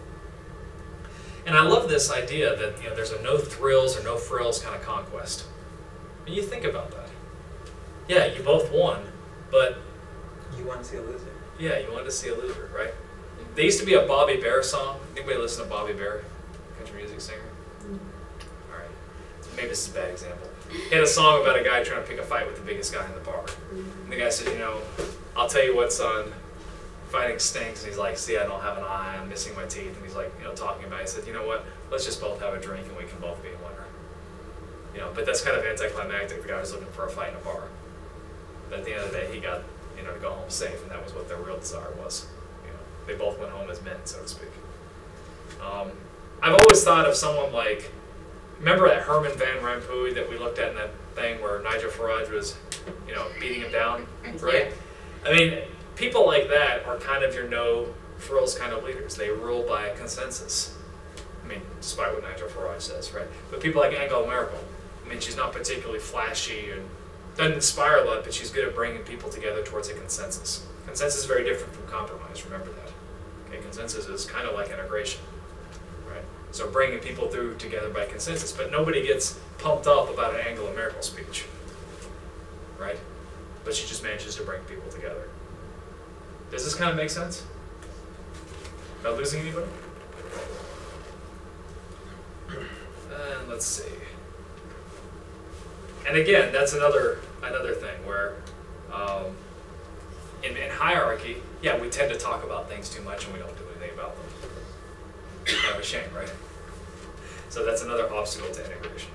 And I love this idea that, you know, there's a no thrills or no frills kind of conquest. And you think about that. Yeah, you both won, but You want to see a loser. yeah, you wanted to see a loser, right? There used to be a Bobby Bear song. Anybody listen to Bobby Bear? Country music singer? Alright. Maybe this is a bad example. He had a song about a guy trying to pick a fight with the biggest guy in the bar. And the guy said, you know, I'll tell you what, son, fighting stinks. And he's like, see, I don't have an eye, I'm missing my teeth. And he's like, you know, talking about it. He said, you know what, let's just both have a drink and we can both be a winner. You know, but that's kind of anticlimactic. The guy was looking for a fight in a bar. But at the end of the day, he got, you know, to go home safe, and that was what their real desire was. You know, they both went home as men, so to speak. Um, I've always thought of someone like, remember that Herman Van Rompuy that we looked at in that thing where Nigel Farage was, you know, beating him down, right? I mean, people like that are kind of your no frills kind of leaders. They rule by consensus. I mean, despite what Nigel Farage says, right? But people like Angela Merkel, I mean, she's not particularly flashy and doesn't inspire a lot, but she's good at bringing people together towards a consensus. Consensus is very different from compromise, remember that. Okay, consensus is kind of like integration, right? So bringing people through together by consensus, but nobody gets pumped up about an Angela Merkel speech, right? But she just manages to bring people together. Does this kind of make sense? Not losing anybody? And let's see. And again, that's another another thing where um, in, in hierarchy, yeah, we tend to talk about things too much and we don't do anything about them. Kind of a shame, right? So that's another obstacle to integration.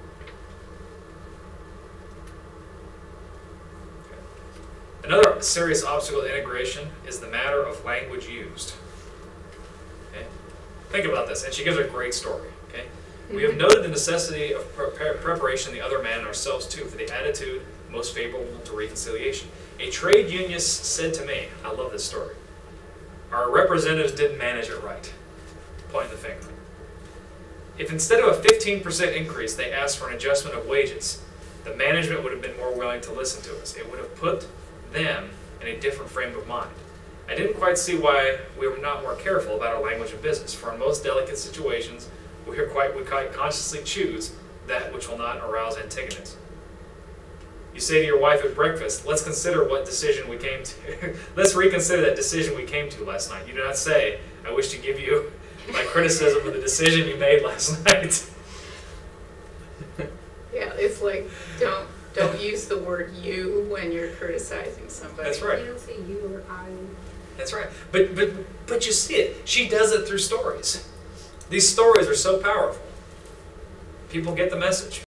Okay. Another serious obstacle to integration is the matter of language used. Okay? Think about this, and she gives a great story. Okay? We have noted the necessity of pre preparation, the other man, and ourselves too, for the attitude most favorable to reconciliation. A trade unionist said to me, I love this story, our representatives didn't manage it right. Pointing the finger. If instead of a fifteen percent increase, they asked for an adjustment of wages, the management would have been more willing to listen to us. It would have put them in a different frame of mind. I didn't quite see why we were not more careful about our language of business, for in most delicate situations, we are quite, we quite consciously choose that which will not arouse antagonism. You say to your wife at breakfast, let's consider what decision we came to. Let's reconsider that decision we came to last night. You do not say, I wish to give you my criticism of the decision you made last night. Yeah, it's like, don't Don't use the word you when you're criticizing somebody. That's right. You don't say you or I. That's right. But but but you see it. She does it through stories. These stories are so powerful. People get the message.